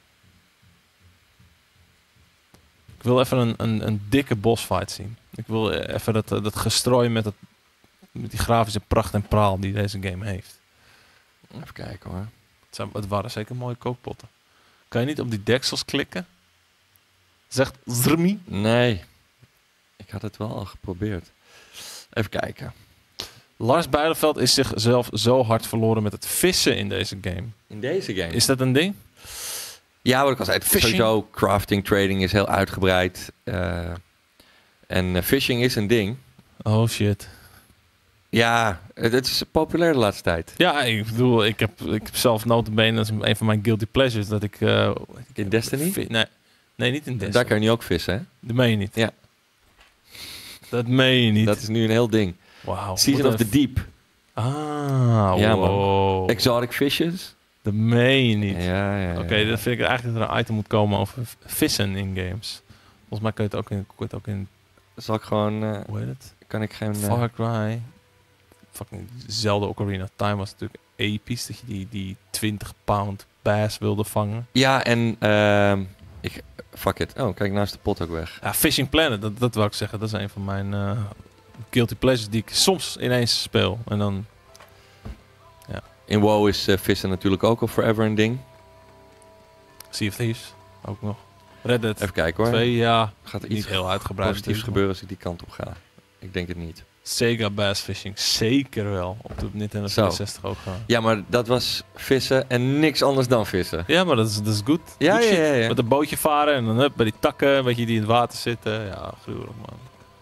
Ik wil even een, een, een dikke bossfight zien. Ik wil even dat, dat gestrooi met, het, met die grafische pracht en praal die deze game heeft. Even kijken hoor. Het, zijn, het waren zeker mooie kookpotten. Kan je niet op die deksels klikken? Zegt zrmi? Nee. Ik had het wel al geprobeerd. Even kijken. Lars Bijleveld is zichzelf zo hard verloren met het vissen in deze game. In deze game? Is dat een ding? Ja, wat ik al zei. Fishing? Sowieso, crafting, trading is heel uitgebreid. Uh, en uh, fishing is een ding. Oh shit. Ja, het, het is populair de laatste tijd. Ja, ik bedoel, ik heb, ik heb zelf notabene, dat is een van mijn guilty pleasures, dat ik... Uh, in Destiny? Vi- nee, nee, niet in Destiny. Daar kan je nu ook vissen, hè? Dat meen je niet. Ja. Dat meen je niet. Dat is nu een heel ding. Wauw. Season of the Deep. Ah, ja, wow. man. Exotic fishes. Dat meen je niet. Ja, ja, ja. Oké, okay, dan vind ik eigenlijk dat er een item moet komen over vissen in games. Volgens mij kun je het ook in... Kun je het ook in zal ik gewoon... Uh, hoe heet het? Kan ik geen... Uh, Far Cry. Fucking Zelda Ocarina of Time was natuurlijk episch. Dat je die, die twintig pound bass wilde vangen. Ja, en... Uh, ik, fuck it. Oh, kijk, nou is de pot ook weg. Ja, Fishing Planet, dat, dat wil ik zeggen. Dat is een van mijn uh, guilty pleasures die ik soms ineens speel. En dan... Ja. In WoW is uh, vissen natuurlijk ook al forever een ding. Sea of Thieves, ook nog. Red Dead Even kijken hoor. twee, ja. Gaat er niet iets heel uitgebreid positiefs gebeuren als ik die kant op ga? Ik denk het niet. Sega Bass Fishing, zeker wel. Op de Nintendo vierenzestig ook gaan. Ja, maar dat was vissen en niks anders dan vissen. Ja, maar dat is, dat is goed. Ja, Good ja, shit. ja, ja. Met een bootje varen en dan up, bij die takken, weet je, die in het water zitten. Ja, gruwelijk man.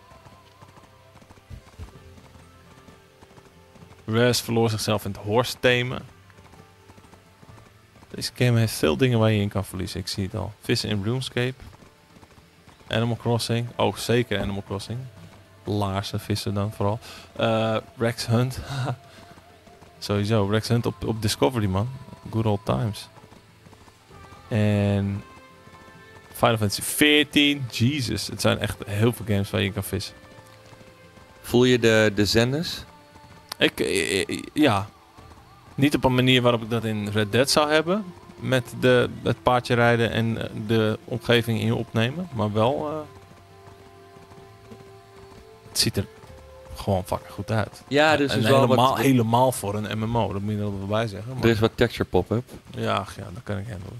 Res verloor zichzelf in het horse tamen. Deze game heeft veel dingen waar je in kan verliezen. Ik zie het al. Vissen in RuneScape. Animal Crossing. Oh, zeker Animal Crossing. Laarsen vissen dan vooral. Uh, Rex Hunt. Sowieso. Rex Hunt op, op Discovery, man. Good old times. En Final Fantasy veertien. Jesus. Het zijn echt heel veel games waar je in kan vissen. Voel je de, de zenders? Ik, eh, ja. Niet op een manier waarop ik dat in Red Dead zou hebben. Met de, het paardje rijden en de omgeving in je opnemen. Maar wel... Uh, het ziet er gewoon fucking goed uit. Ja, dus en is wel helemaal, wat... helemaal voor een M M O. Dat moet je er wel bij zeggen. Maar Er is wat texture pop-up. ja, ach, ja, dat kan ik handelen.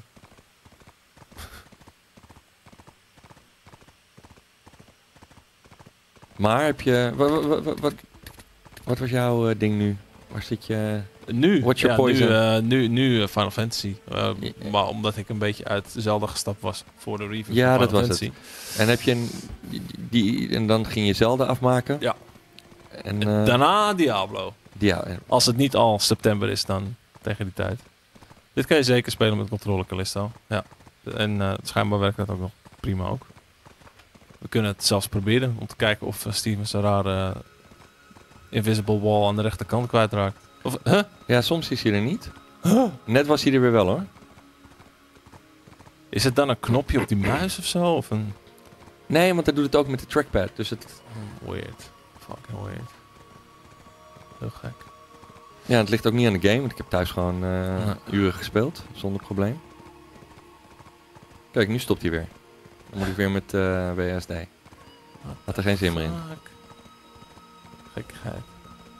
Maar heb je... Wat, wat, wat, wat, wat was jouw uh, ding nu? Waar zit je... Nu, What's your ja, poison? nu, uh, nu, nu uh, Final Fantasy. Uh, Ja. Maar omdat ik een beetje uit Zelda gestapt was voor de review Ja, van dat Final was Fantasy. het. En heb je een... Die, die, en dan ging je Zelda afmaken? Ja. En, En uh, daarna Diablo. ja, Als het niet al september is dan tegen die tijd. Dit kan je zeker spelen met controle Callisto. Ja. En uh, schijnbaar werkt dat ook nog prima ook. We kunnen het zelfs proberen om te kijken of uh, Steven zijn rare uh, invisible wall aan de rechterkant kwijtraakt. Of, huh? ja, soms is hij er niet. Huh? Net was hij er weer wel hoor. Is het dan een knopje op die muis of zo? Of een... Nee, want hij doet het ook met de trackpad. Dus het... Weird. Fucking weird. Heel gek. Ja, het ligt ook niet aan de game. Want ik heb thuis gewoon uh, Ja. uren gespeeld. Zonder probleem. Kijk, nu stopt hij weer. Dan moet ik weer met uh, W S D. Had er geen zin meer in. Fuck. Gekkigheid.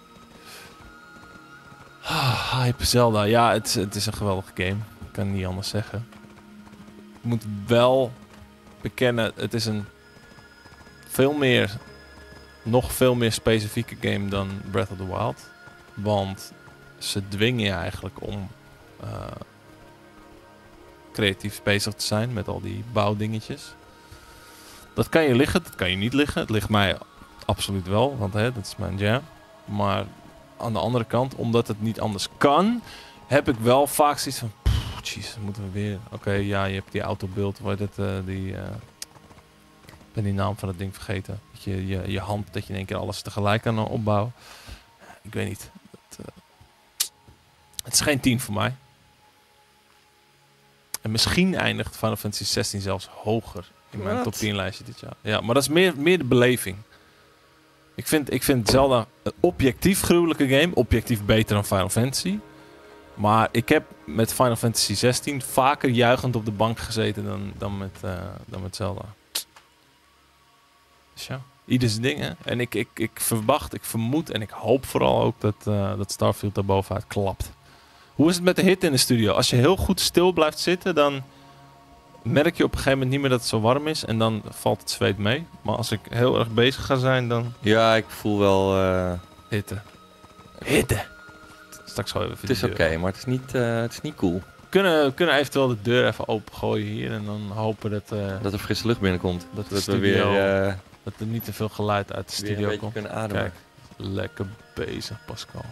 Ah, Hype Zelda. Ja, het, het is een geweldige game. Ik kan niet anders zeggen. Ik moet wel bekennen, het is een veel meer, nog veel meer specifieke game dan Breath of the Wild. Want ze dwingen je eigenlijk om uh, creatief bezig te zijn met al die bouwdingetjes. Dat kan je liggen, dat kan je niet liggen. Het ligt mij absoluut wel, want hè, dat is mijn jam. Maar aan de andere kant, omdat het niet anders kan, heb ik wel vaak zoiets van, jeez, moeten we weer. Oké, okay, ja, je hebt die autobeeld, waar het, uh, die, uh, ik ben die naam van het ding vergeten. Dat je, je je hand, dat je in één keer alles tegelijk kan opbouwen. Ik weet niet. Het, uh, het is geen tien voor mij. En misschien eindigt Final Fantasy zestien zelfs hoger in mijn What? top tien lijstje dit jaar. Ja, maar dat is meer, meer de beleving. Ik vind, ik vind Zelda een objectief gruwelijke game. Objectief beter dan Final Fantasy. Maar ik heb met Final Fantasy zestien vaker juichend op de bank gezeten dan, dan, met, uh, dan met Zelda. Dus ja, ieder zijn ding, hè. En ik, ik, ik verwacht, ik vermoed en ik hoop vooral ook dat, uh, dat Starfield daar bovenuit klapt. Hoe is het met de hit in de studio? Als je heel goed stil blijft zitten, dan merk je op een gegeven moment niet meer dat het zo warm is. En dan valt het zweet mee. Maar als ik heel erg bezig ga zijn, dan... Ja, ik voel wel... Uh... Hitte. Hitte. Straks gewoon even Het is oké, okay, maar het is, niet, uh, het is niet cool. We kunnen, kunnen eventueel de deur even opengooien hier. En dan hopen dat... Uh, dat er frisse lucht binnenkomt. Dat, dat studio, we weer... Uh, dat er niet te veel geluid uit de studio een komt. kunnen ademen. Kijk, lekker bezig, Pascal.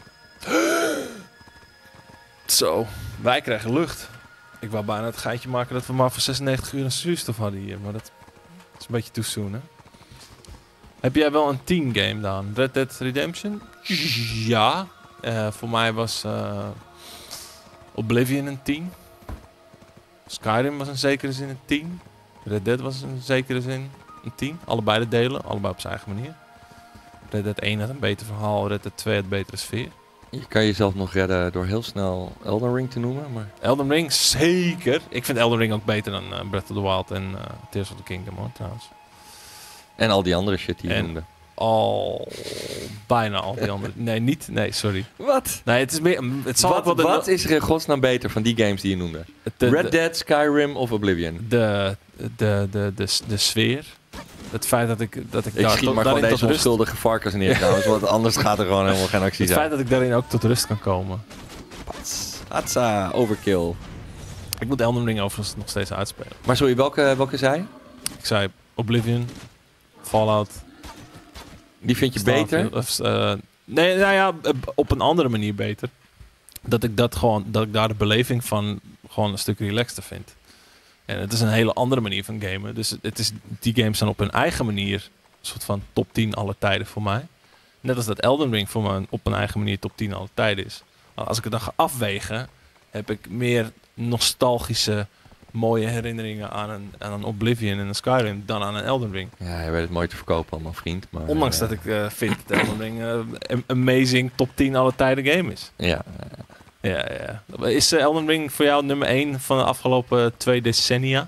Zo, wij krijgen lucht. Ik wou bijna het geitje maken dat we maar voor zesennegentig uur een zuurstof hadden hier. Maar dat is een beetje too soon, hè? Heb jij wel een team game dan? Red Dead Redemption? Ja. Uh, voor mij was uh, Oblivion een tien. Skyrim was in zekere zin een tien. Red Dead was in zekere zin een tien. Allebei de delen, allebei op zijn eigen manier. Red Dead één had een beter verhaal, Red Dead twee had een betere sfeer. Je kan jezelf nog redden door heel snel Elden Ring te noemen, maar... Elden Ring, zeker. Ik vind Elden Ring ook beter dan uh, Breath of the Wild en uh, Tears of the Kingdom, hoor, trouwens. En al die andere shit die je en noemde. Al... Bijna al die andere... Nee, niet... Nee, sorry. Wat? Nee, het is meer... Het zal wat wel de wat is er in godsnaam beter van die games die je noemde? De, Red de, Dead, Skyrim of Oblivion? De, de, de, de, de, de sfeer. Het feit dat ik dat ik, ik daar schiet tot, maar gewoon deze tot rust... onschuldige varkens neer trouwens, want anders gaat er gewoon helemaal geen actie het zijn. feit dat ik daarin ook tot rust kan komen. Hatsa, overkill. Ik moet Elden Ring overigens nog steeds uitspelen. Maar sorry, welke, welke zei? Ik zei Oblivion, Fallout. Die vind je beter? Of, uh, nee, nou ja, op een andere manier beter. Dat ik dat gewoon, dat ik daar de beleving van gewoon een stuk relaxter vind. En het is een hele andere manier van gamen. Dus het is, die games zijn op hun eigen manier een soort van top tien alle tijden voor mij. Net als dat Elden Ring voor mij op een eigen manier top tien alle tijden is. Als ik het dan ga afwegen, heb ik meer nostalgische, mooie herinneringen aan een, aan een Oblivion en een Skyrim dan aan een Elden Ring. Ja, je weet het mooi te verkopen allemaal, vriend. Maar, Ondanks uh, dat ik uh, vind dat Elden Ring uh, een amazing top tien alle tijden game is. Ja, Ja, ja. Is uh, Elden Ring voor jou nummer één van de afgelopen twee decennia?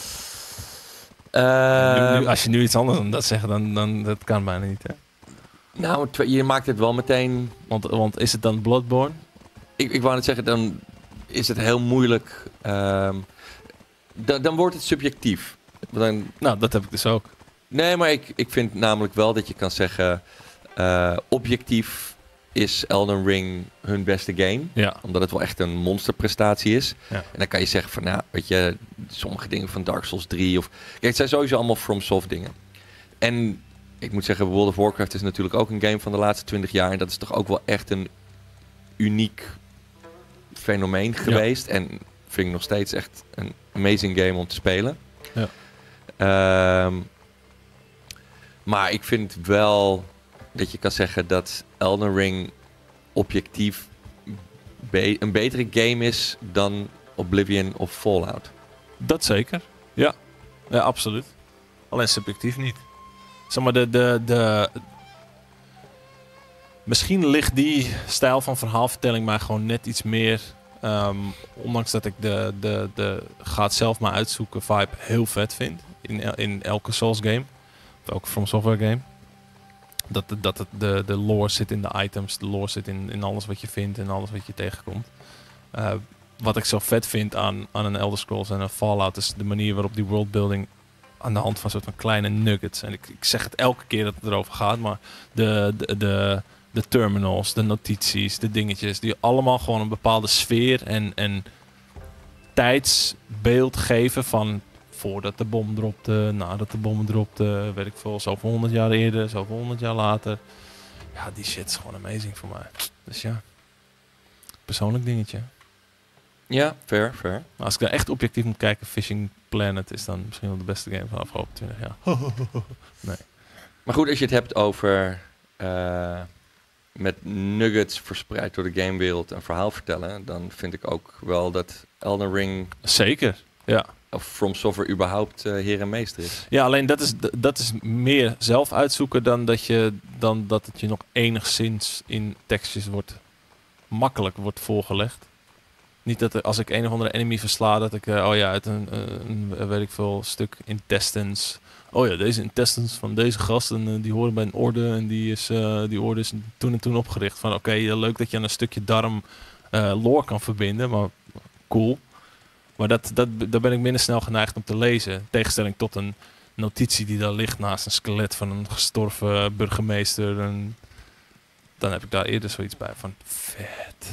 Uh, nu, nu, als je nu iets anders dan dat zegt, dan, dan dat kan bijna niet, hè? Nou, je maakt het wel meteen... Want, want is het dan Bloodborne? Ik, ik wou net zeggen, dan is het heel moeilijk... Um, dan, dan wordt het subjectief. Dan, nou, dat heb ik dus ook. Nee, maar ik, ik vind namelijk wel dat je kan zeggen... Uh, objectief is Elden Ring hun beste game. Ja. Omdat het wel echt een monsterprestatie is. Ja. En dan kan je zeggen van, nou, weet je, sommige dingen van Dark Souls drie of... Kijk, het zijn sowieso allemaal FromSoft dingen. En ik moet zeggen, World of Warcraft is natuurlijk ook een game van de laatste twintig jaar. En dat is toch ook wel echt een uniek fenomeen geweest. Ja. En vind ik nog steeds echt een amazing game om te spelen. Ja. Um, maar ik vind wel dat je kan zeggen dat Elden Ring objectief be- een betere game is dan Oblivion of Fallout. Dat zeker. Ja, ja, absoluut. Alleen subjectief niet. Zeg maar, de, de, de... Misschien ligt die stijl van verhaalvertelling mij gewoon net iets meer... Um, ondanks dat ik de, de, de gaat zelf maar uitzoeken vibe heel vet vind. In, in elke Souls game. Of elke From Software game. Dat, de, dat het, de, de lore zit in de items, de lore zit in, in alles wat je vindt en alles wat je tegenkomt. Uh, wat ik zo vet vind aan, aan een Elder Scrolls en een Fallout is de manier waarop die worldbuilding aan de hand van soort van kleine nuggets. En ik, ik zeg het elke keer dat het erover gaat, maar de, de, de, de terminals, de notities, de dingetjes, die allemaal gewoon een bepaalde sfeer en, en tijdsbeeld geven van voordat de bom dropte, nadat de bom dropte, weet ik veel, zoveel honderd jaar eerder, zoveel honderd jaar later. Ja, die shit is gewoon amazing voor mij. Dus ja, persoonlijk dingetje. Ja, fair, fair. Maar als ik daar echt objectief moet kijken, Fishing Planet is dan misschien wel de beste game van de afgelopen twintig jaar. Nee. Maar goed, als je het hebt over uh, met nuggets verspreid door de gamewereld een verhaal vertellen, dan vind ik ook wel dat Elden Ring... Zeker, ja. Of From Software überhaupt uh, heer en meester is. Ja, alleen dat is, dat is meer zelf uitzoeken dan dat, je, dan dat het je nog enigszins in tekstjes wordt makkelijk wordt voorgelegd. Niet dat er, als ik een of andere enemy versla, dat ik, uh, oh ja, uit een, een, een weet ik veel, stuk intestines. Oh ja, deze intestines van deze gasten, uh, die horen bij een orde en die, is, uh, die orde is toen en toen opgericht. Van oké, okay, leuk dat je aan een stukje darm uh, lore kan verbinden, maar cool. Maar dat, dat, daar ben ik minder snel geneigd om te lezen. In tegenstelling tot een notitie die daar ligt naast een skelet van een gestorven burgemeester. En dan heb ik daar eerder zoiets bij van vet.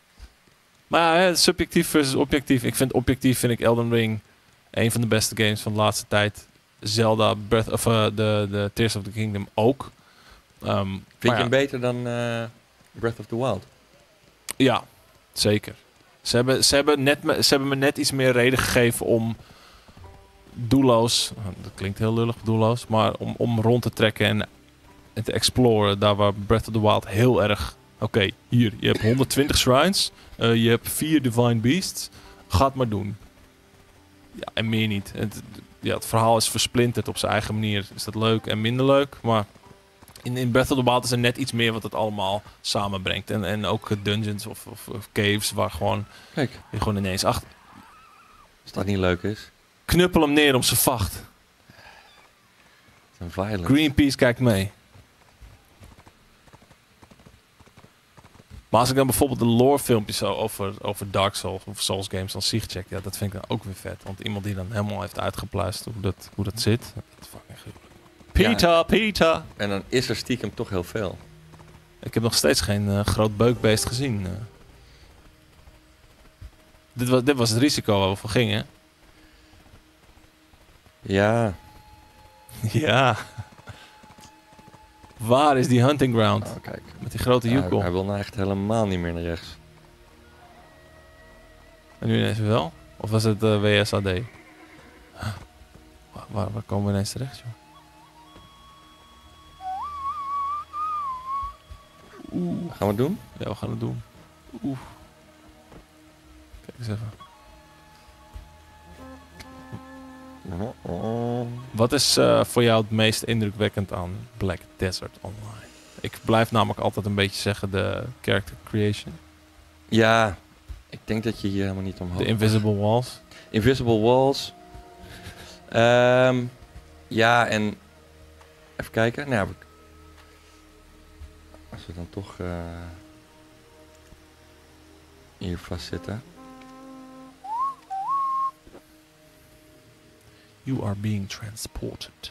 Maar ja, subjectief versus objectief. Ik vind objectief vind ik Elden Ring een van de beste games van de laatste tijd. Zelda, Breath of uh, de, de Tears of the Kingdom ook. Um, vind je ja. hem beter dan uh, Breath of the Wild? Ja, zeker. Ze hebben, ze, hebben net me, ze hebben me net iets meer reden gegeven om doelloos, dat klinkt heel lullig, doelloos, maar om, om rond te trekken en, en te exploren. Daar waar Breath of the Wild heel erg, oké, okay, hier, je hebt honderdtwintig shrines, uh, je hebt vier Divine Beasts, ga het maar doen. Ja, en meer niet. Het, ja, het verhaal is versplinterd op zijn eigen manier. Is dat leuk en minder leuk, maar in, in Breath of the Wild is er net iets meer wat het allemaal samenbrengt. En, en ook dungeons of, of, of caves waar gewoon, Kijk. je gewoon ineens achter... Als dat niet leuk is. Knuppel hem neer om zijn vacht. Een violent. Greenpeace kijkt mee. Maar als ik dan bijvoorbeeld de lore filmpjes zo over, over Dark Souls of Souls games dan Siege check, ja, dat vind ik dan ook weer vet. Want iemand die dan helemaal heeft uitgepluist hoe dat, hoe dat zit. Dat is fucking gruwelijk. Peter, ja. Peter! En dan is er stiekem toch heel veel. Ik heb nog steeds geen uh, groot beukbeest gezien. Uh. Dit, was, dit was het risico waar we voor gingen. Ja. Ja. Waar is die hunting ground? Oh, kijk. Met die grote Ja, joekel. hij wil nou echt helemaal niet meer naar rechts. En nu ineens wel? Of was het uh, W S A D? Waar, waar, waar komen we ineens terecht, joh? Oeh. Gaan we het doen? Ja, we gaan het doen. Oeh. Kijk eens even. Wat is uh, voor jou het meest indrukwekkend aan Black Desert Online? Ik blijf namelijk altijd een beetje zeggen de character creation. Ja, ik denk dat je hier helemaal niet omhoog... De Invisible Walls. Invisible Walls. Um, ja, en... Even kijken. Nou, als we dan toch uh, hier vastzitten. You are being transported.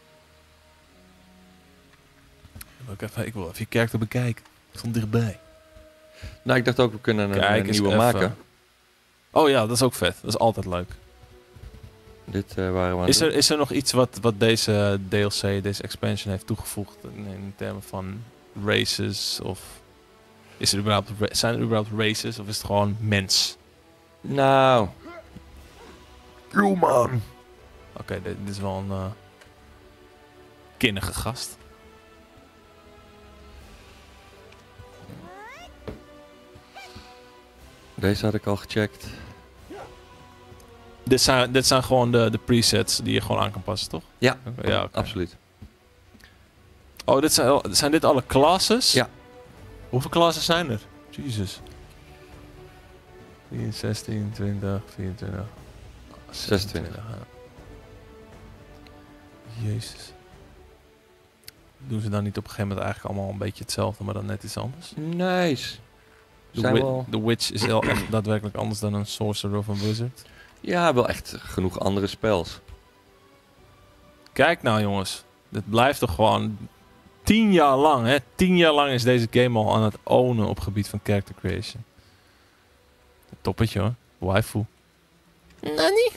Ik, even, ik wil even je character bekijken. Ik stond dichtbij. Nou, ik dacht ook, we kunnen een, Kijk een nieuwe even. maken. Oh ja, dat is ook vet. Dat is altijd leuk. Dit uh, waren we Is er, is er nog iets wat, wat deze D L C, deze expansion heeft toegevoegd in, in termen van races? Of is er überhaupt, zijn er überhaupt races of is het gewoon mens? Nou. Human. Oké, okay, dit, dit is wel een uh, kinnige gast. Deze had ik al gecheckt. Dit zijn, dit zijn gewoon de, de presets die je gewoon aan kan passen, toch? Ja, ja okay. Absoluut. Oh, dit zijn, zijn dit alle classes? Ja. Hoeveel classes zijn er? Jezus. vier, zestien, twintig, vierentwintig, zesentwintig. Ja. Jezus. Doen ze dan niet op een gegeven moment eigenlijk allemaal een beetje hetzelfde, maar dan net iets anders? Nice. The, Zijn wi- wel... The Witch is wel echt daadwerkelijk anders dan een Sorcerer of een Wizard. Ja, wel echt genoeg andere spels. Kijk nou jongens, dit blijft toch gewoon tien jaar lang, hè? Tien jaar lang is deze game al aan het ownen op gebied van character creation. Toppetje hoor, waifu. Nani?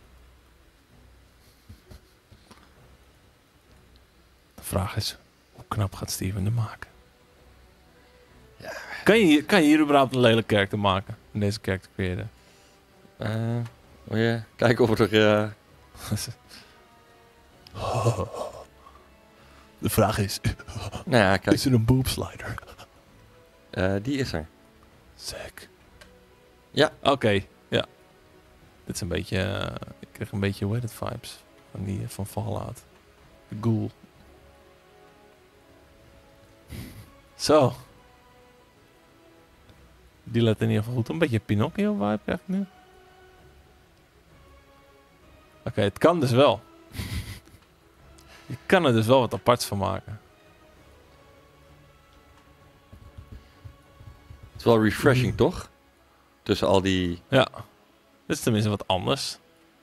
De vraag is, hoe knap gaat Steven er maken? Ja. Kan, je, hier- kan je hier überhaupt een lelijk character maken? In deze character creator? Uh, wil je kijken of er... Uh... De vraag is, nou ja, kijk. is er een boobslider? Uh, die is er. Sick. Ja. Oké, okay, ja. Dit is een beetje... Uh, ik kreeg een beetje Wedded vibes. Van die uh, van Fallout. De ghoul. Zo. Die let in ieder geval goed. Een beetje Pinocchio vibe krijg ik nu. Oké, okay, het kan dus wel. Je kan er dus wel wat aparts van maken. Het is wel refreshing, mm. toch? Tussen al die... Ja. Dit is tenminste wat anders.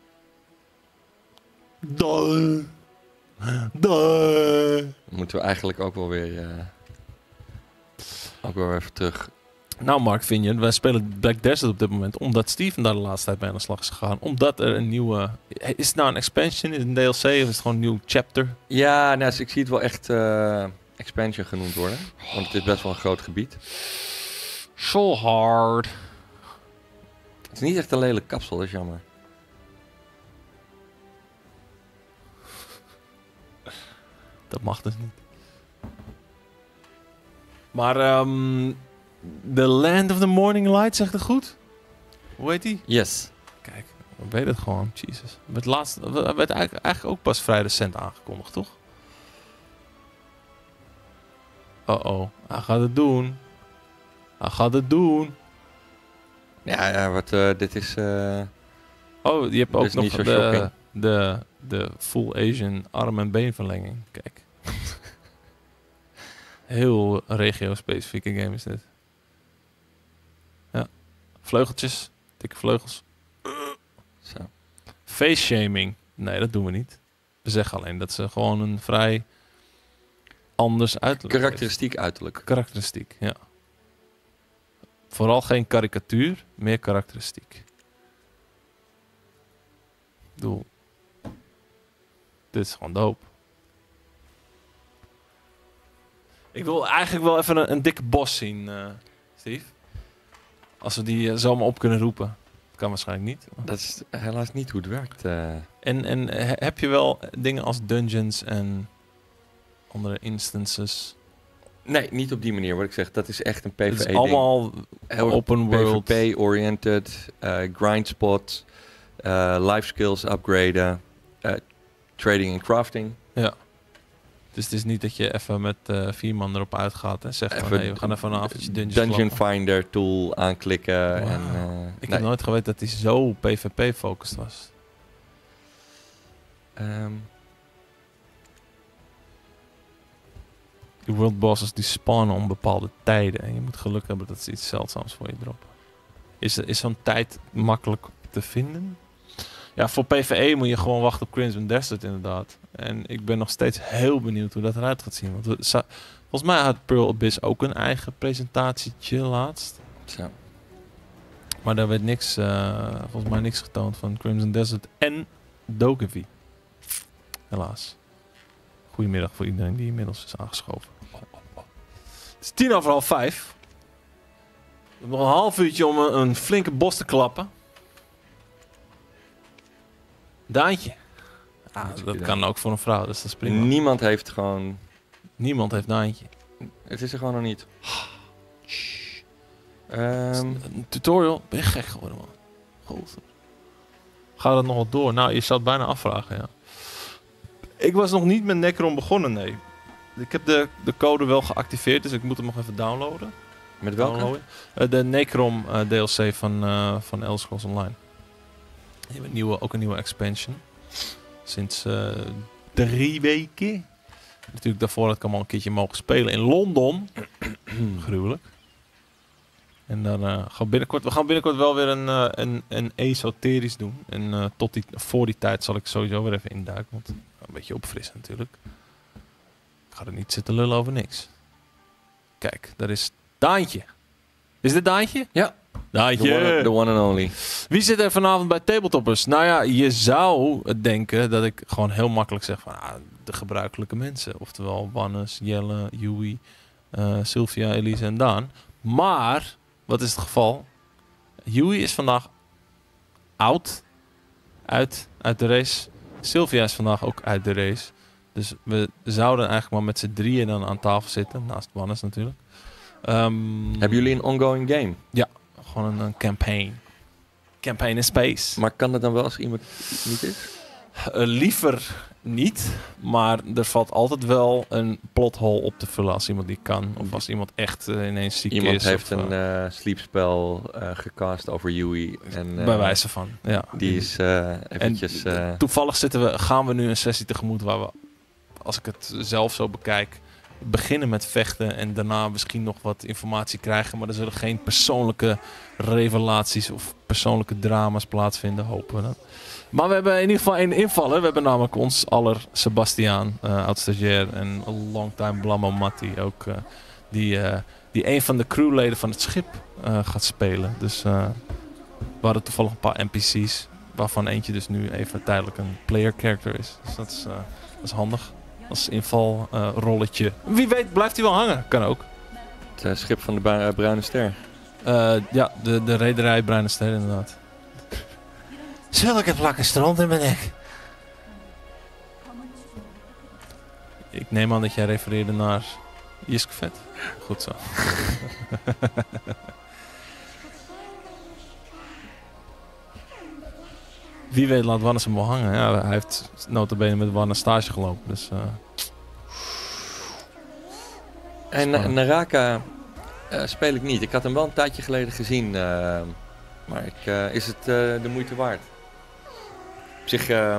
Duh. Duh. Moeten we eigenlijk ook wel weer... Uh, ook wel weer even terug... Nou Mark Vineyard, wij spelen Black Desert op dit moment omdat Steven daar de laatste tijd mee aan de slag is gegaan. Omdat er een nieuwe... Is het nou een expansion? Is het een D L C? Of is het gewoon een nieuw chapter? Ja, nou, dus ik zie het wel echt uh, expansion genoemd worden. Want het is best wel een groot gebied. So hard. Het is niet echt een lelijk kapsel, dat is jammer. Dat mag dus niet. Maar... Um, The Land of the Morning Light, zegt het goed? Hoe heet die? Yes. Kijk, we weten het gewoon. Jesus. Het laatste, het werd eigenlijk, eigenlijk ook pas vrij recent aangekondigd, toch? Oh-oh. Hij gaat het doen. Hij gaat het doen. Ja, ja wat, uh, dit is... Uh, oh, je hebt ook nog de, de, de, de full Asian arm- en beenverlenging. Kijk. Heel regio-specifieke game is dit. Ja. Vleugeltjes. Dikke vleugels. Zo. Face shaming. Nee, dat doen we niet. We zeggen alleen dat ze gewoon een vrij anders uiterlijk Karakteristiek heeft. Uiterlijk. Karakteristiek, ja. Vooral geen karikatuur, meer karakteristiek. Ik bedoel, dit is gewoon dope. Ik wil eigenlijk wel even een, een dikke bos zien, uh, Steve. Als we die uh, zomaar op kunnen roepen. Dat kan waarschijnlijk niet. Dat is helaas niet hoe het werkt. Uh. En, en he, heb je wel dingen als dungeons en andere instances? Nee, niet op die manier wat ik zeg. Dat is echt een P V E-ding. Het is allemaal open world. P V P-oriented, uh, grindspot, uh, life skills upgraden, uh, trading en crafting. Ja. Dus het is niet dat je even met uh, vier man erop uitgaat en zegt van hey, we gaan even een avondje dungeons Dungeon klappen. Finder tool aanklikken. Wow. En, uh, ik nee. heb nooit geweten dat hij zo P V P-focused was. Um, Die world bosses die spawnen om bepaalde tijden. En je moet geluk hebben dat ze iets zeldzaams voor je droppen. Is, is zo'n tijd makkelijk te vinden? Ja, voor P V E moet je gewoon wachten op Crimson Desert inderdaad. En ik ben nog steeds heel benieuwd hoe dat eruit gaat zien. Want we, sa- volgens mij had Pearl Abyss ook een eigen presentatietje laatst. Zo. Maar daar werd niks, uh, volgens mij niks getoond van Crimson Desert en Dokkaebi. Helaas. Goedemiddag voor iedereen die inmiddels is aangeschoven. Het is tien over half vijf. We hebben nog een half uurtje om een, een flinke bos te klappen. Daantje. Ah, dat kan ook voor een vrouw, dus dat is prima. Niemand heeft gewoon... Niemand heeft Daantje. Het is er gewoon nog niet. Um, een tutorial? Ben je gek geworden, man. God. Gaat het nog wat door? Nou, je zou het bijna afvragen, ja. Ik was nog niet met Necrom begonnen, nee. Ik heb de, de code wel geactiveerd, dus ik moet hem nog even downloaden. Met welke? Downloaden. Uh, de Necrom uh, D L C van, uh, van Elder Scrolls Online. Die hebben een nieuwe, ook een nieuwe expansion. Sinds uh, drie weken. Natuurlijk daarvoor had ik hem al een keertje mogen spelen in Londen. Gruwelijk. En dan uh, gaan we binnenkort, we gaan binnenkort wel weer een, uh, een, een esoterisch doen. En uh, tot die, voor die tijd zal ik sowieso weer even induiken. Want een beetje opfrissen natuurlijk. Ik ga er niet zitten lullen over niks. Kijk, daar is Daantje. Is dit Daantje? Ja. Daantje. The one, the one and only. Wie zit er vanavond bij Tabletoppers? Nou ja, je zou denken dat ik gewoon heel makkelijk zeg van ah, de gebruikelijke mensen. Oftewel Wannes, Jelle, Joey, uh, Sylvia, Elise en Daan. Maar, wat is het geval? Joey is vandaag oud. Uit, uit de race. Sylvia is vandaag ook uit de race. Dus we zouden eigenlijk maar met z'n drieën dan aan tafel zitten. Naast Wannes natuurlijk. Um, Hebben jullie een ongoing game? Ja, gewoon een, een campaign. Campaign in space. Maar kan dat dan wel als iemand niet is? Uh, liever niet, maar er valt altijd wel een plothole op te vullen als iemand die kan. Of als iemand echt uh, ineens ziek iemand is. heeft of, een uh, sleepspel uh, gecast over Yui. En, uh, bij wijze van, ja. Die is uh, eventjes... En, uh, toevallig zitten we, gaan we nu een sessie tegemoet waar we, als ik het zelf zo bekijk, beginnen met vechten en daarna misschien nog wat informatie krijgen. Maar er zullen geen persoonlijke revelaties of persoonlijke drama's plaatsvinden, hopen we dat. Maar we hebben in ieder geval één invaller. We hebben namelijk ons aller Sebastiaan, uh, oud-stagiair en longtime Blammo Matti ook. Uh, die, uh, die een van de crewleden van het schip uh, gaat spelen. Dus uh, we hadden toevallig een paar N P C's. Waarvan eentje dus nu even tijdelijk een player character is. Dus dat is, uh, dat is handig. Als invalrolletje. Uh, Wie weet blijft hij wel hangen. Kan ook. Het uh, schip van de Bru- Bruine Ster. Uh, ja, de, de rederij Bruine Ster inderdaad. Zulke plakken stront in mijn nek. Ik neem aan dat jij refereerde naar Jiske Vet. Goed zo. Wie weet laat Wannes hem wel hangen. Ja, hij heeft nota bene met Wannes stage gelopen. Dus, uh... En Na- Naraka uh, speel ik niet. Ik had hem wel een tijdje geleden gezien. Uh, maar ik, uh, is het uh, de moeite waard? Op zich, uh,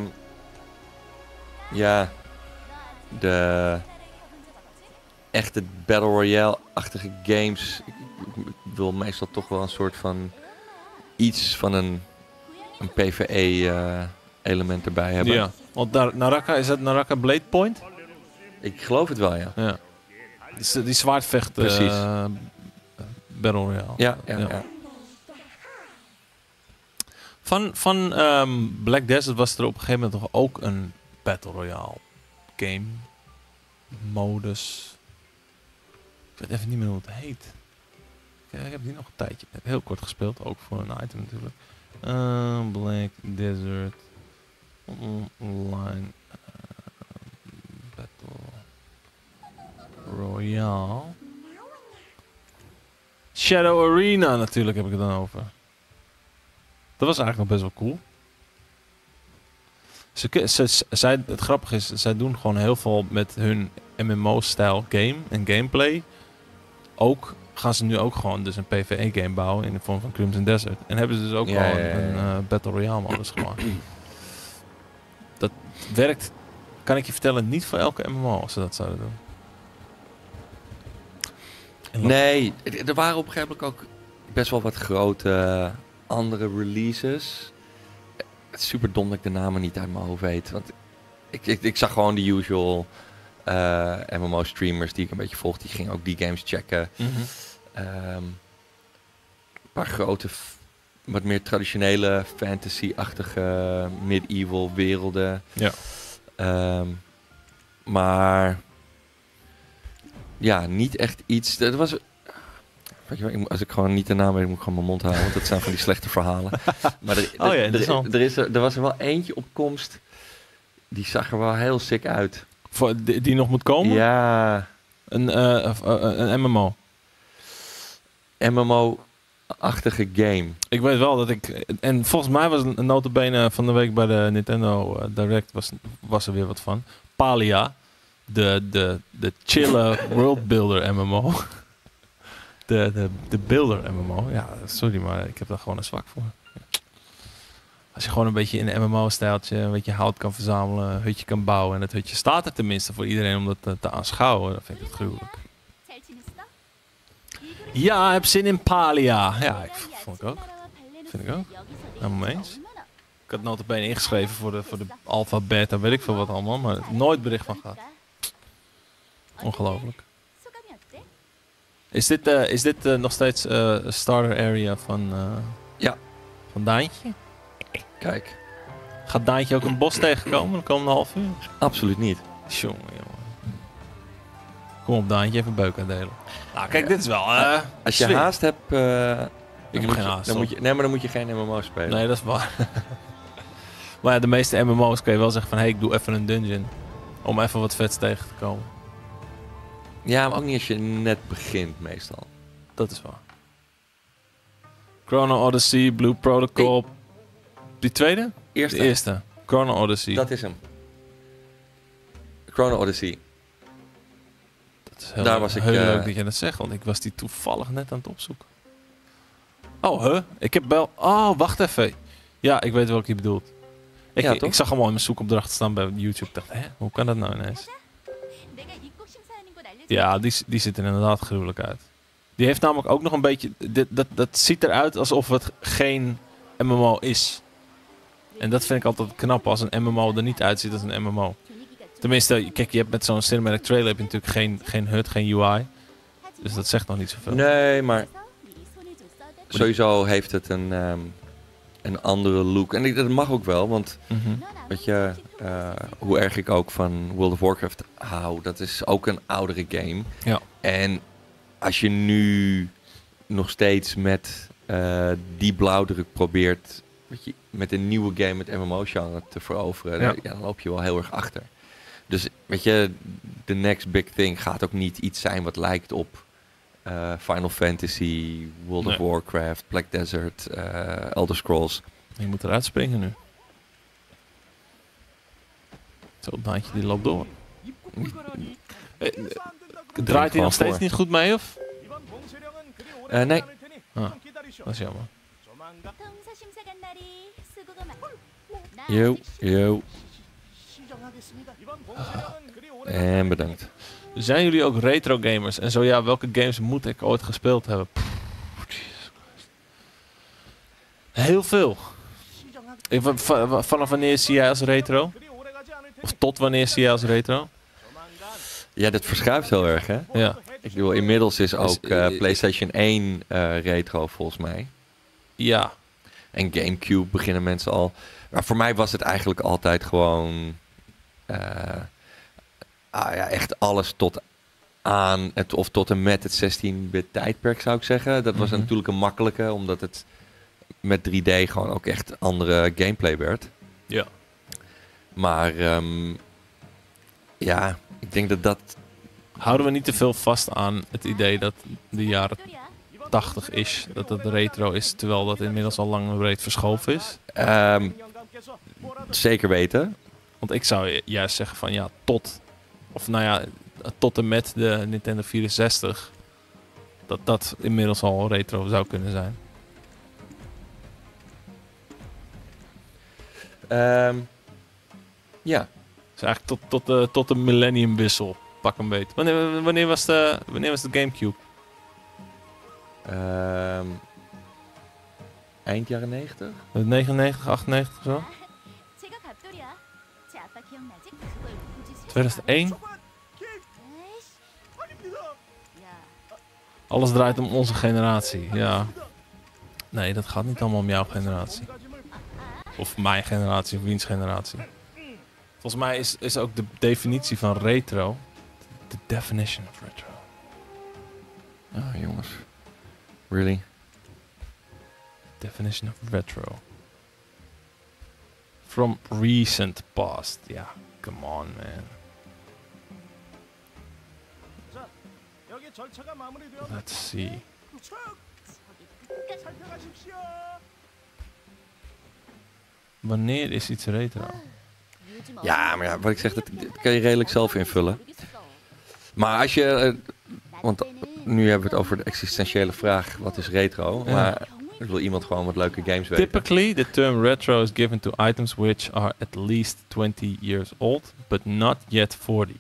ja, de echte Battle Royale-achtige games. Ik, ik, ik wil meestal toch wel een soort van iets van een, een PvE-element uh, erbij hebben. Ja, want daar, Naraka, is dat Naraka Blade Point? Ik geloof het wel, ja. Ja. Die, die zwaardvecht Precies. Uh, Battle Royale. Ja, ja, ja. ja. Van, van um, Black Desert was er op een gegeven moment toch ook een Battle Royale game modus. Ik weet even niet meer hoe het heet. Ik, ik heb die nog een tijdje heel kort gespeeld, ook voor een item natuurlijk. Uh, Black Desert Online uh, Battle Royale. Shadow Arena natuurlijk heb ik het dan over. Dat was eigenlijk nog best wel cool. Ze, ze, zij, het grappige is, zij doen gewoon heel veel met hun M M O-stijl game en gameplay. Ook gaan ze nu ook gewoon dus een PvE-game bouwen in de vorm van Crimson Desert. En hebben ze dus ook Ja, gewoon ja, ja, ja. een uh, Battle Royale-modus gemaakt. Dat werkt, kan ik je vertellen, niet voor elke M M O als ze dat zouden doen. Nee, er waren op een gegeven moment ook best wel wat grote uh, andere releases. Het is super dom dat ik de namen niet uit mijn hoofd weet. Want ik, ik, ik zag gewoon de usual uh, M M O-streamers die ik een beetje volg. Die gingen ook die games checken. Mm-hmm. Um, een paar grote, f- wat meer traditionele fantasy-achtige medieval werelden. Ja. Um, maar ja, niet echt iets. Dat was. Weet je wel, ik moet- als ik gewoon niet de naam weet, moet ik gewoon mijn mond houden. Want dat zijn van die slechte verhalen. Maar er, Oh ja, er, interessant. er, er, is er, er was er wel eentje op komst. Die zag er wel heel sick uit. Voor, die, die nog moet komen? Ja, Een, uh, uh, uh, een M M O. M M O-achtige game. Ik weet wel dat ik... En volgens mij was een nota bene van de week bij de Nintendo uh, Direct was, was er weer wat van. Palia. De, de, de chille world builder M M O. De, de, de builder M M O. Ja, sorry, maar ik heb daar gewoon een zwak voor. Als je gewoon een beetje in een M M O-stijltje een beetje hout kan verzamelen, een hutje kan bouwen en het hutje staat er tenminste voor iedereen om dat te, te aanschouwen, dan vind ik het gruwelijk. Ja, ik heb zin in Palia. Ja, ik vond ik ook. Vind ik ook. Helemaal mee eens. Ik had nota bene ingeschreven voor de, voor de alpha, beta, weet ik veel wat allemaal, maar nooit bericht van gehad. Ongelooflijk. Is dit, uh, is dit uh, nog steeds uh, een starter area van, uh, ja. van Daantje? Kijk. Gaat Daantje ook een bos tegenkomen de komende half uur? Absoluut niet. Jongen, jongen. Kom op Daantje, even beuk uitdelen. Nou kijk, dit is wel... Uh, Als je sfeer. haast hebt... Uh, ik heb moet geen je, haast. Dan moet je, nee, maar dan moet je geen M M O spelen. Nee, dat is waar. Maar ja, de meeste M M O's kun je wel zeggen van... Hé, hey, ik doe even een dungeon. Om even wat vets tegen te komen. Ja, maar ook niet als je net begint meestal. Dat is waar. Chrono Odyssey, Blue Protocol. Hey. Die tweede? Eerste. De eerste. Chrono Odyssey. Dat is hem. Chrono Odyssey. Dat is heel, Daar was heel ik, uh, leuk dat je dat zegt, want ik was die toevallig net aan het opzoeken. Oh, huh? Ik heb wel... Oh, wacht even. Ja, ik weet welke je bedoelt. Ik, ja, ik, ik zag allemaal in mijn zoekopdracht staan bij YouTube. Ik dacht, hè, hoe kan dat nou ineens? Ja, die, die ziet er inderdaad gruwelijk uit. Die heeft namelijk ook nog een beetje... Dit, dat, dat ziet eruit alsof het geen M M O is. En dat vind ik altijd knap als een M M O er niet uitziet als een M M O. Tenminste, kijk, je hebt met zo'n cinematic trailer heb je natuurlijk geen, geen H U D, geen U I. Dus dat zegt nog niet zoveel. Nee, maar sowieso heeft het een, um, een andere look. En ik, dat mag ook wel, want Mm-hmm. weet je, uh, hoe erg ik ook van World of Warcraft hou, dat is ook een oudere game. Ja. En als je nu nog steeds met uh, die blauwdruk probeert, weet je, met een nieuwe game met M M O-genre te veroveren, Ja. dan, ja, dan loop je wel heel erg achter. Dus weet je, de next big thing gaat ook niet iets zijn wat lijkt op uh, Final Fantasy, World Nee. of Warcraft, Black Desert, uh, Elder Scrolls. Je moet eruit springen nu. Zo, het baantje die loopt door. Eh, eh, draait hij nog steeds voor. niet goed mee, of? Uh, nee. Ah, dat is jammer. Yo, yo. En bedankt. Zijn jullie ook retro gamers? En zo ja, welke games moet ik ooit gespeeld hebben? Pff, Jesus Christ. Heel veel. Ik, v- v- vanaf wanneer zie jij als retro? Of tot wanneer zie jij als retro? Ja, dat verschuift heel erg, hè? Ja. Ik bedoel, inmiddels is ook Dus, uh, eh, PlayStation één uh, retro volgens mij. Ja. En GameCube beginnen mensen al. Maar voor mij was het eigenlijk altijd gewoon... Uh, ah, ja, echt alles tot aan... Het, of tot en met het zestien-bit tijdperk, zou ik zeggen. Dat was Mhm. natuurlijk een makkelijke, omdat het met drie D gewoon ook echt andere gameplay werd. Ja. Maar um, ja, ik denk dat dat... Houden we niet te veel vast aan het idee dat de jaren tachtig is, dat het retro is, terwijl dat inmiddels al lang en breed verschoven is? Um, zeker weten. Want ik zou juist zeggen van ja, tot, of nou ja, tot en met de Nintendo vierenzestig, dat dat inmiddels al retro zou kunnen zijn. Um, ja. Dus eigenlijk tot, tot, de, tot de millenniumwissel, pak een beet. Wanneer, wanneer, was de, wanneer was de Gamecube? Um, eind jaren negentig? negenennegentig, achtennegentig of zo? tweeduizend één? Alles draait om onze generatie, ja. Nee, dat gaat niet allemaal om jouw generatie. Of mijn generatie, of wiens generatie. Volgens mij is, is ook de definitie van retro... The definition of retro. Oh, jongens. Really? Definition of retro. From recent past. Ja, yeah, come on, man. Let's see. Wanneer is iets retro? Ja, maar ja, wat ik zeg, dat, dat kan je redelijk zelf invullen. Maar als je... Uh, want nu hebben we het over de existentiële vraag, wat is retro? Ja. Maar Ik wil iemand gewoon wat leuke games weten. Typically, the term retro is given to items which are at least twenty years old, but not yet forty.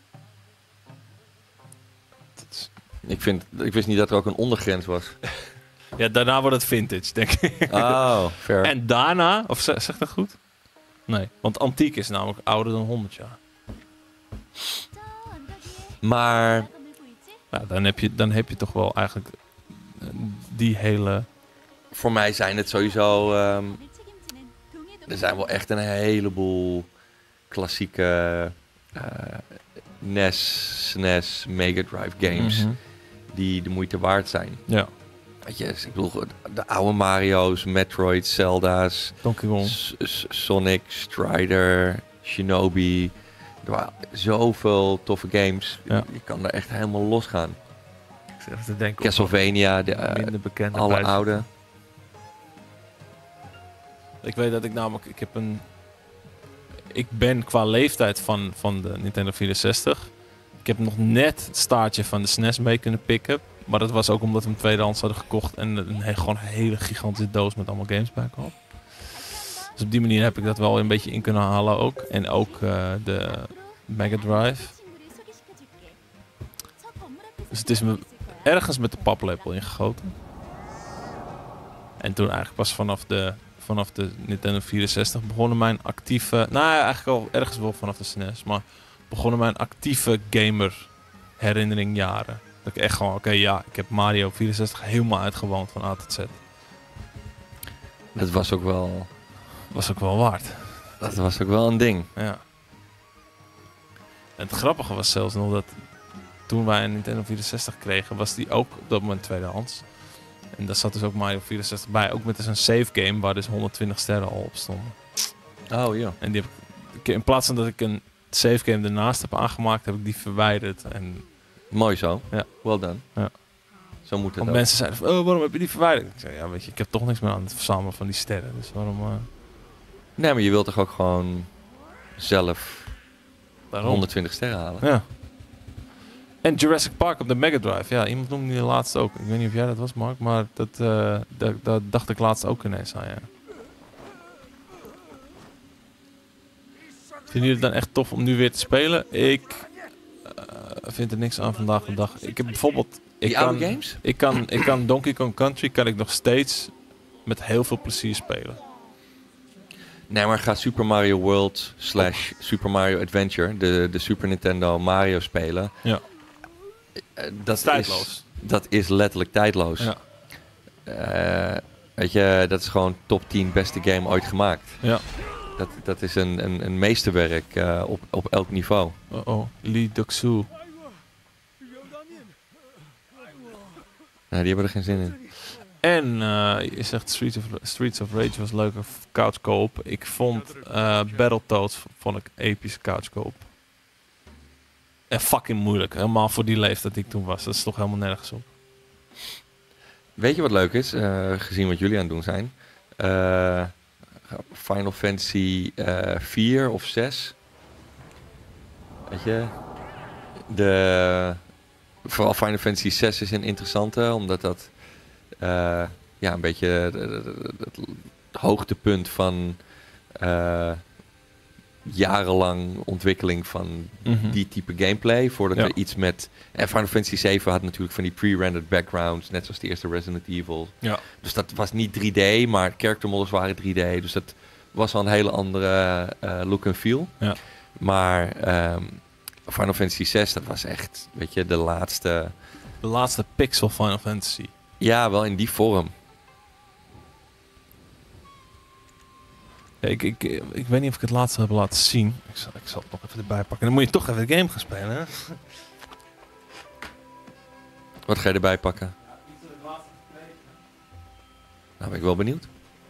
Ik, vind, ik wist niet dat er ook een ondergrens was. Ja, daarna wordt het vintage, denk ik. Oh, fair. En daarna, of zeg, zeg dat goed? Nee, want antiek is namelijk ouder dan honderd jaar. Maar... Ja, dan heb je, dan heb je toch wel eigenlijk die hele... Voor mij zijn het sowieso... Um, er zijn wel echt een heleboel klassieke uh, N E S, S N E S, Mega Drive games Mm-hmm. die de moeite waard zijn. Ja. Weet je, ik bedoel, de oude Mario's, Metroid, Zelda's, Donkey Kong, S- S- Sonic, Strider, Shinobi. Er waren zoveel toffe games. Ja. Je kan er echt helemaal losgaan. Ik zit even te denken. Castlevania, de, uh, minder bekende alle prijzen. oude. Ik weet dat ik namelijk, ik heb een, ik ben qua leeftijd van, van de Nintendo vierenzestig. Ik heb nog net het staartje van de S N E S mee kunnen pikken. Maar dat was ook omdat we hem tweedehands hadden gekocht en een, he- gewoon een hele gigantische doos met allemaal games bij kwam. Dus op die manier heb ik dat wel een beetje in kunnen halen ook. En ook uh, de Mega Drive. Dus het is me ergens met de paplepel ingegoten. En toen eigenlijk pas vanaf de, vanaf de Nintendo vierenzestig begonnen mijn actieve... Nou ja, eigenlijk al ergens wel vanaf de S N E S. Maar begonnen mijn actieve gamer herinnering jaren. Dat ik echt gewoon, oké, okay, ja, ik heb Mario vierenzestig helemaal uitgewoond van A tot Z. Dat was ook wel... Was ook wel waard. Dat was ook wel een ding. Ja. En het grappige was zelfs nog dat toen wij een Nintendo vierenzestig kregen, was die ook op dat moment tweedehands. En daar zat dus ook Mario vierenzestig bij. Ook met dus een save game waar dus honderdtwintig sterren al op stonden. Oh ja. En die heb ik, in plaats van dat ik een save game ernaast heb aangemaakt, heb ik die verwijderd. En mooi zo. Ja. Well done. Ja. Zo moet het Want ook. mensen zeiden van, oh, waarom heb je die verwijderd? Ik zei, ja, weet je, ik heb toch niks meer aan het verzamelen van die sterren. Dus waarom... Uh... Nee, maar je wilt toch ook gewoon zelf Daarom. honderdtwintig sterren halen? Ja. En Jurassic Park op de Mega Drive. Ja, iemand noemde die laatst ook. Ik weet niet of jij dat was, Mark, maar dat, uh, dat, dat dacht ik laatst ook ineens aan, ja. Vinden jullie het dan echt tof om nu weer te spelen? Ik uh, vind er niks aan vandaag de dag. Ik heb bijvoorbeeld... Ik Die kan, oude games? Ik kan, ik kan Donkey Kong Country kan ik nog steeds met heel veel plezier spelen. Nee, maar ga Super Mario World slash Super Mario Adventure, de, de Super Nintendo Mario spelen. Ja. Uh, dat is tijdloos. Is, dat is letterlijk tijdloos. Ja. Uh, weet je, dat is gewoon top tien beste game ooit gemaakt. Ja. Dat, dat is een, een, een meesterwerk uh, op, op elk niveau. Oh oh, Lee Duxu. Nou, die hebben er geen zin in. En uh, je zegt Streets of, Streets of Rage was leuke couch co-op. Ik vond uh, Battletoads vond ik epische couch co-op. En fucking moeilijk. Helemaal voor die leeftijd die ik toen was. Dat is toch helemaal nergens op. Weet je wat leuk is? Uh, gezien wat jullie aan het doen zijn. Uh, Final Fantasy uh, vier of zes. Weet je? De... Vooral Final Fantasy zes is een interessante. Omdat dat... Uh, ja, een beetje het hoogtepunt van uh, jarenlang ontwikkeling van Mm-hmm. die type gameplay. Voordat Ja. er iets met... En Final Fantasy zeven had natuurlijk van die pre-rendered backgrounds, net zoals de eerste Resident Evil. Ja. Dus dat was niet drie D, maar character models waren drie D. Dus dat was al een hele andere uh, look en feel. Ja. Maar um, Final Fantasy zes, dat was echt, weet je, de laatste... De laatste pixel Final Fantasy. Ja, wel in die vorm. Ja, ik, ik, ik weet niet of ik het laatste heb laten zien. Ik zal, ik zal het nog even erbij pakken. Dan moet je toch even de game gaan spelen, hè? Wat ga je erbij pakken? Nou, ben ik wel benieuwd.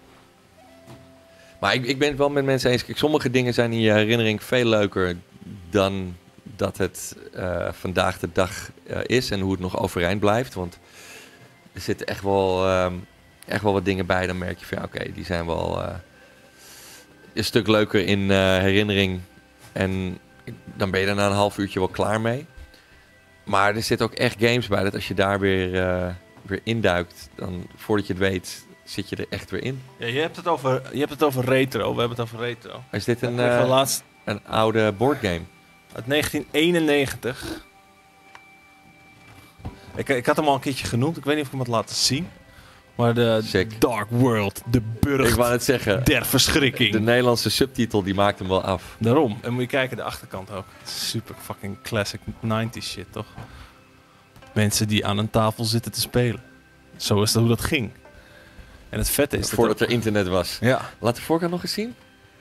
Maar ik, ik ben het wel met mensen eens. Kijk, sommige dingen zijn in je herinnering veel leuker dan dat het uh, vandaag de dag uh, is en hoe het nog overeind blijft. Want er zitten echt wel, um, echt wel wat dingen bij. Dan merk je van ja, oké, okay, die zijn wel uh, een stuk leuker in uh, herinnering. En dan ben je er na een half uurtje wel klaar mee. Maar er zitten ook echt games bij dat als je daar weer, uh, weer induikt, dan voordat je het weet zit je er echt weer in. Ja, je hebt het over, je hebt het over retro. We hebben het over retro. Is dit een, uh, uh, laatst... een oude boardgame? Uit negentien eenennegentig. Ik, ik had hem al een keertje genoemd. Ik weet niet of ik hem had laten zien. Maar de Sick. Dark World. De burcht Ik wou het zeggen. der verschrikking. De Nederlandse subtitel die maakt hem wel af. Daarom. En moet je kijken, de achterkant ook. Super fucking classic nineties shit, toch? Mensen die aan een tafel zitten te spelen. Zo is dat hoe dat ging. En het vette is... Voordat dat er internet was. Ja. Laat de voorkant nog eens zien.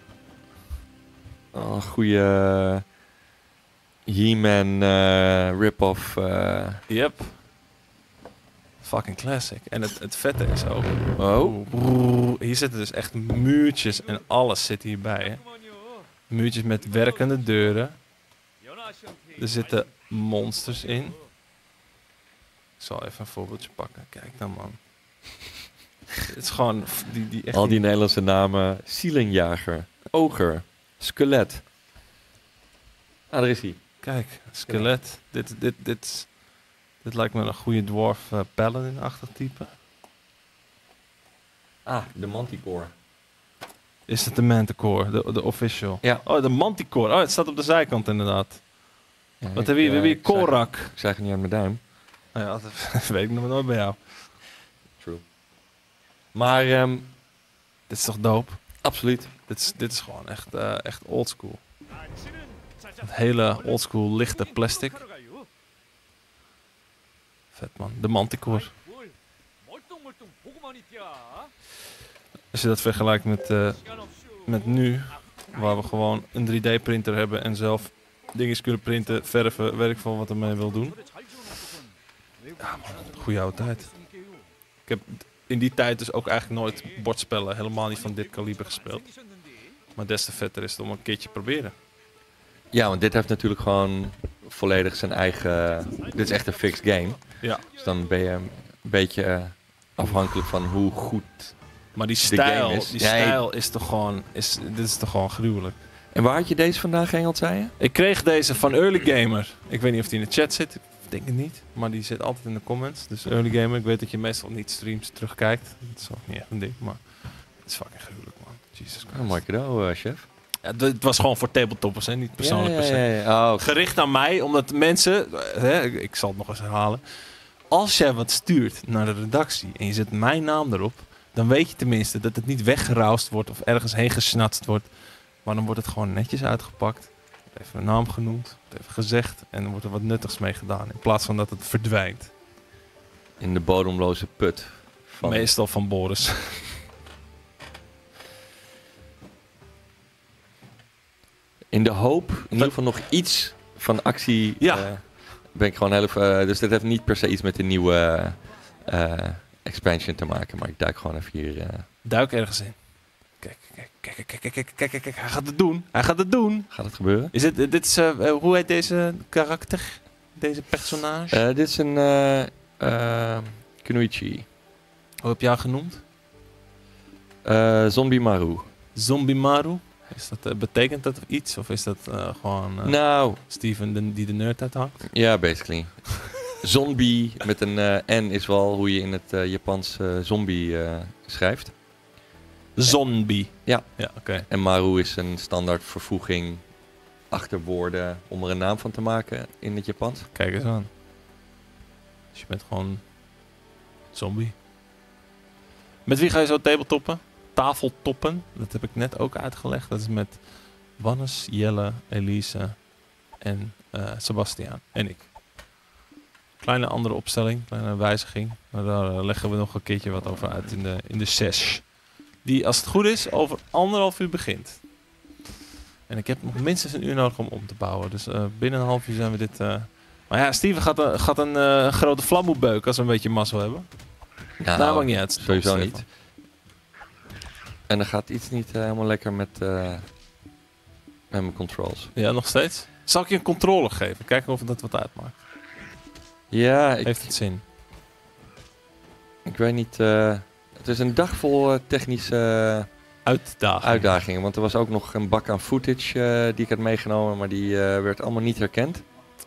Oh, een goede He-Man uh, rip-off. Uh. Yep. Fucking classic. En het, het vette is ook... Oh. Hier zitten dus echt muurtjes en alles zit hierbij. Hè. Muurtjes met werkende deuren. Er zitten monsters in. Ik zal even een voorbeeldje pakken. Kijk dan, man. Het is gewoon... Die, die echt Al die Nederlandse namen. Zielenjager. Oger. Skelet. Ah, daar is hij. Kijk, skelet. Dit, dit, dit, dit lijkt me een goede dwarf uh, paladin-achtig type. Ah, de Manticore. Is het de Manticore, de, de official? Ja. Oh, de Manticore. Oh, het staat op de zijkant inderdaad. Ja, Wat ik, hebben we hier? We uh, hebben hier ik zag- Korak. Ik zag het niet aan mijn duim. Oh ja, dat weet ik nog nooit bij jou. True. Maar, um, Dit is toch dope? absoluut. Dit is, dit is gewoon echt, uh, echt oldschool. Het hele oldschool lichte plastic. Vet man, de Manticore. Als je dat vergelijkt met, uh, met nu, waar we gewoon een drie D printer hebben en zelf dingen kunnen printen, verven, werk van wat ermee wil doen. Ja man, goede oude tijd. Ik heb in die tijd dus ook eigenlijk nooit bordspellen, helemaal niet van dit kaliber gespeeld. Maar des te vetter is het om een keertje te proberen. Ja, want dit heeft natuurlijk gewoon volledig zijn eigen... Dit is echt een fixed game. Ja. Dus dan ben je een beetje uh, afhankelijk van hoe goed... Maar die de stijl, game is. die Nee. stijl is toch gewoon, is, dit is toch gewoon gruwelijk. En waar had je deze vandaan geëngeld, zei je? Ik kreeg deze van Early Gamer. Ik weet niet of die in de chat zit, ik denk het niet. Maar die zit altijd in de comments. Dus Early Gamer, ik weet dat je meestal niet streams terugkijkt. Dat is ook niet echt een ding, maar het is fucking gruwelijk, man. Jesus Christ. Een mooi cadeau, uh, chef. Ja, d- het was gewoon voor tabletoppers, hè? Niet persoonlijk ja, per se. ja, ja, ja. Oh, okay. Gericht aan mij, omdat mensen, hè, ik, ik zal het nog eens herhalen. Als jij wat stuurt naar de redactie en je zet mijn naam erop, dan weet je tenminste dat het niet weggeroust wordt of ergens heen gesnatst wordt. Maar dan wordt het gewoon netjes uitgepakt. Wordt even een naam genoemd, wordt even gezegd en dan wordt er wat nuttigs mee gedaan. In plaats van dat het verdwijnt. In de bodemloze put. Van... Meestal van Boris. In de hoop, in ieder geval nog iets van actie. Ja. Uh, ben ik gewoon heel even. Uh, dus dit heeft niet per se iets met de nieuwe uh, expansion te maken. Maar ik duik gewoon even hier. Uh... Duik ergens in. Kijk, kijk, kijk, kijk, kijk, kijk, kijk, kijk, hij gaat het doen. Hij gaat het doen. Gaat het gebeuren? Is het, dit is, uh, uh, hoe heet deze karakter? Deze personage? Uh, dit is een uh, uh, Kunoichi. Hoe heb je haar genoemd? Uh, Zombie Maru. Zombie Maru? Is dat, uh, betekent dat iets? Of is dat uh, gewoon uh, Nou, Steven de, die de nerd uithangt? ja, yeah, basically. Zombie met een uh, N is wel hoe je in het uh, Japans uh, zombie uh, schrijft. Zombie. Ja. Ja, oké. Okay. En Maru is een standaard vervoeging achter woorden om er een naam van te maken in het Japans. Kijk eens aan. Dus je bent gewoon zombie. Met wie ga je zo tabletoppen? Tafeltoppen, dat heb ik net ook uitgelegd. Dat is met Wannes, Jelle, Elise en uh, Sebastiaan en ik. Kleine andere opstelling, kleine wijziging. Maar daar uh, leggen we nog een keertje wat over uit in de, in de sesh. Die, als het goed is, over anderhalf uur begint. En ik heb nog minstens een uur nodig om om te bouwen. Dus uh, binnen een half uur zijn we dit... Uh... Maar ja, Steven gaat, uh, gaat een uh, grote vlam beuken als we een beetje mazzel hebben. Nou, nou maakt niet uit. Sowieso niet. En dan gaat iets niet uh, helemaal lekker met, uh, met mijn controls. Ja, nog steeds? Zal ik je een controller geven? Kijken of dat wat uitmaakt. Ja, ik, heeft het zin? Ik weet niet. Uh, het is een dag vol uh, technische uh, uitdagingen. uitdagingen. Want er was ook nog een bak aan footage uh, die ik had meegenomen, maar die uh, werd allemaal niet herkend.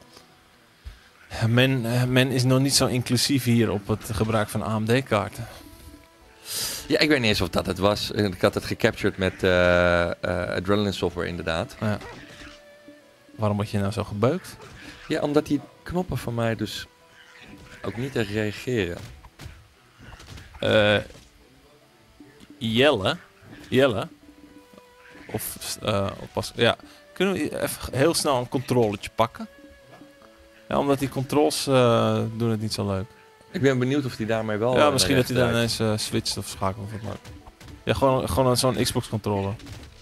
Ja, men, uh, men is nog niet zo inclusief hier op het gebruik van A M D-kaarten. Ja, ik weet niet eens of dat het was. Ik had het gecaptured met uh, uh, Adrenaline software inderdaad. Ja. Waarom word je nou zo gebeukt? Ja, omdat die knoppen van mij dus ook niet echt reageren. Uh, Jelle? Jelle? Of, uh, of pas, ja. Kunnen we even heel snel een controletje pakken? Ja, omdat die controls uh, doen het niet zo leuk. Ik ben benieuwd of hij daarmee wel... Ja, misschien dat hij dan ineens uh, switcht of schakelt of wat dan ook. Ja, gewoon, gewoon zo'n Xbox controller.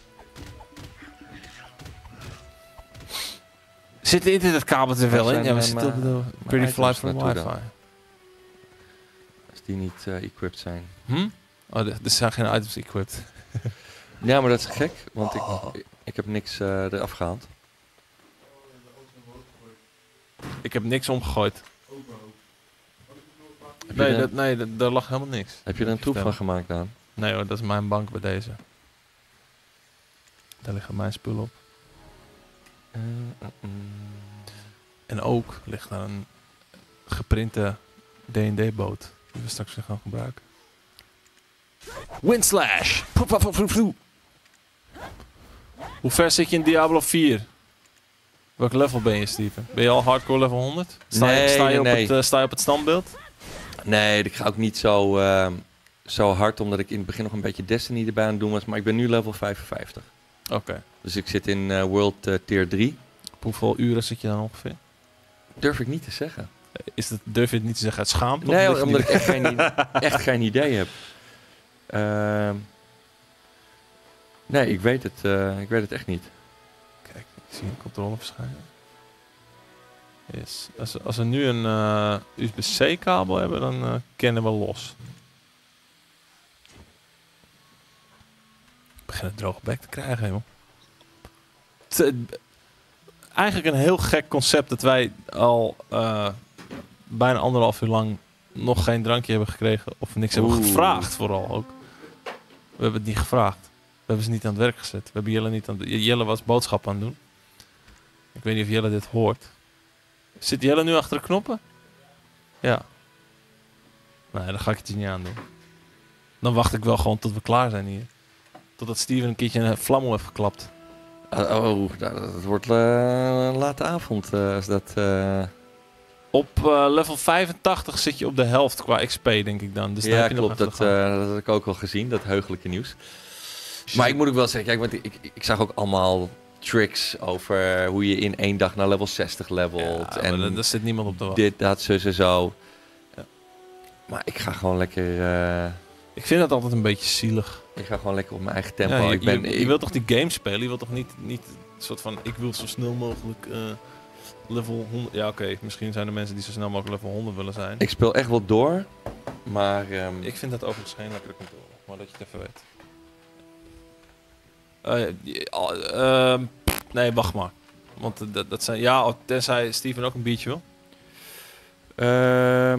Zit de internetkabel er wel in? Ja, we zitten op de Pretty Fly for wifi. Dan? Als die niet uh, equipped zijn. Hm? Oh, er zijn geen items equipped. Ja, maar dat is gek, want ik, ik, ik heb niks uh, eraf gehaald. Ik heb niks omgegooid. Nee, dat, nee dat, daar lag helemaal niks. Heb je er een troep van gemaakt dan? Nee hoor, dat is mijn bank bij deze. Daar liggen mijn spullen op. Uh, uh, uh. En ook ligt daar een geprinte D en D boot die we straks weer gaan gebruiken. Windslash! Hoe ver zit je in Diablo vier? Welk level ben je, Steven? Ben je al hardcore level honderd? Sta, nee, je, sta, je, nee, op nee. Het, uh, sta je op het standbeeld? Nee, ik ga ook niet zo, uh, zo hard, omdat ik in het begin nog een beetje Destiny erbij aan het doen was. Maar ik ben nu level vijfenvijftig. Oké. Okay. Dus ik zit in uh, World uh, Tier drie. Op hoeveel uren zit je dan ongeveer? Durf ik niet te zeggen. Is dat, durf je het niet te zeggen uit schaamte? Nee, omdat, omdat ik echt geen, echt geen idee heb. Uh, nee, ik weet, het, uh, ik weet het echt niet. Kijk, ik zie een controle verschijnen. Yes. Als, als we nu een uh, U S B C kabel hebben, dan uh, kennen we los. Ik begin een droge bek te krijgen, joh. Te, eigenlijk een heel gek concept dat wij al uh, bijna anderhalf uur lang nog geen drankje hebben gekregen. Of niks Oeh. hebben gevraagd vooral ook. We hebben het niet gevraagd. We hebben ze niet aan het werk gezet. We hebben Jelle niet aan het... Jelle was boodschappen aan het doen. Ik weet niet of Jelle dit hoort. Zit Jelle nu achter de knoppen? Ja. Nee, dan ga ik het je niet aandoen. Dan wacht ik wel gewoon tot we klaar zijn hier. Totdat Steven een keertje een vlam heeft geklapt. Uh, oh, dat, dat wordt uh, een late avond. Uh, als dat, uh... Op uh, level vijfentachtig zit je op de helft qua X P, denk ik dan. Dus ja, dan heb je klopt. nog Dat, uh, dat heb ik ook al gezien, dat heugelijke nieuws. Maar ik moet ook wel zeggen, kijk, want ik, ik, ik zag ook allemaal tricks over hoe je in één dag naar level zestig levelt. Ja, en daar zit niemand op te wachten. Dit, dat, zus en zo. Ja. Maar ik ga gewoon lekker... Uh... Ik vind dat altijd een beetje zielig. Ik ga gewoon lekker op mijn eigen tempo. Ja, je, ik ben, je, je ik... wilt toch die game spelen? Je wilt toch niet, niet een soort van... Ik wil zo snel mogelijk uh, level honderd... Ja, oké. Okay, misschien zijn er mensen die zo snel mogelijk level honderd willen zijn. Ik speel echt wel door. Maar... Um... Ik vind dat overigens geen lekkere controle. Maar dat je het even weet. Uh, uh, uh, nee, wacht maar. Want uh, dat, dat zijn... Ja, tenzij Steven ook een biertje wil. Uh,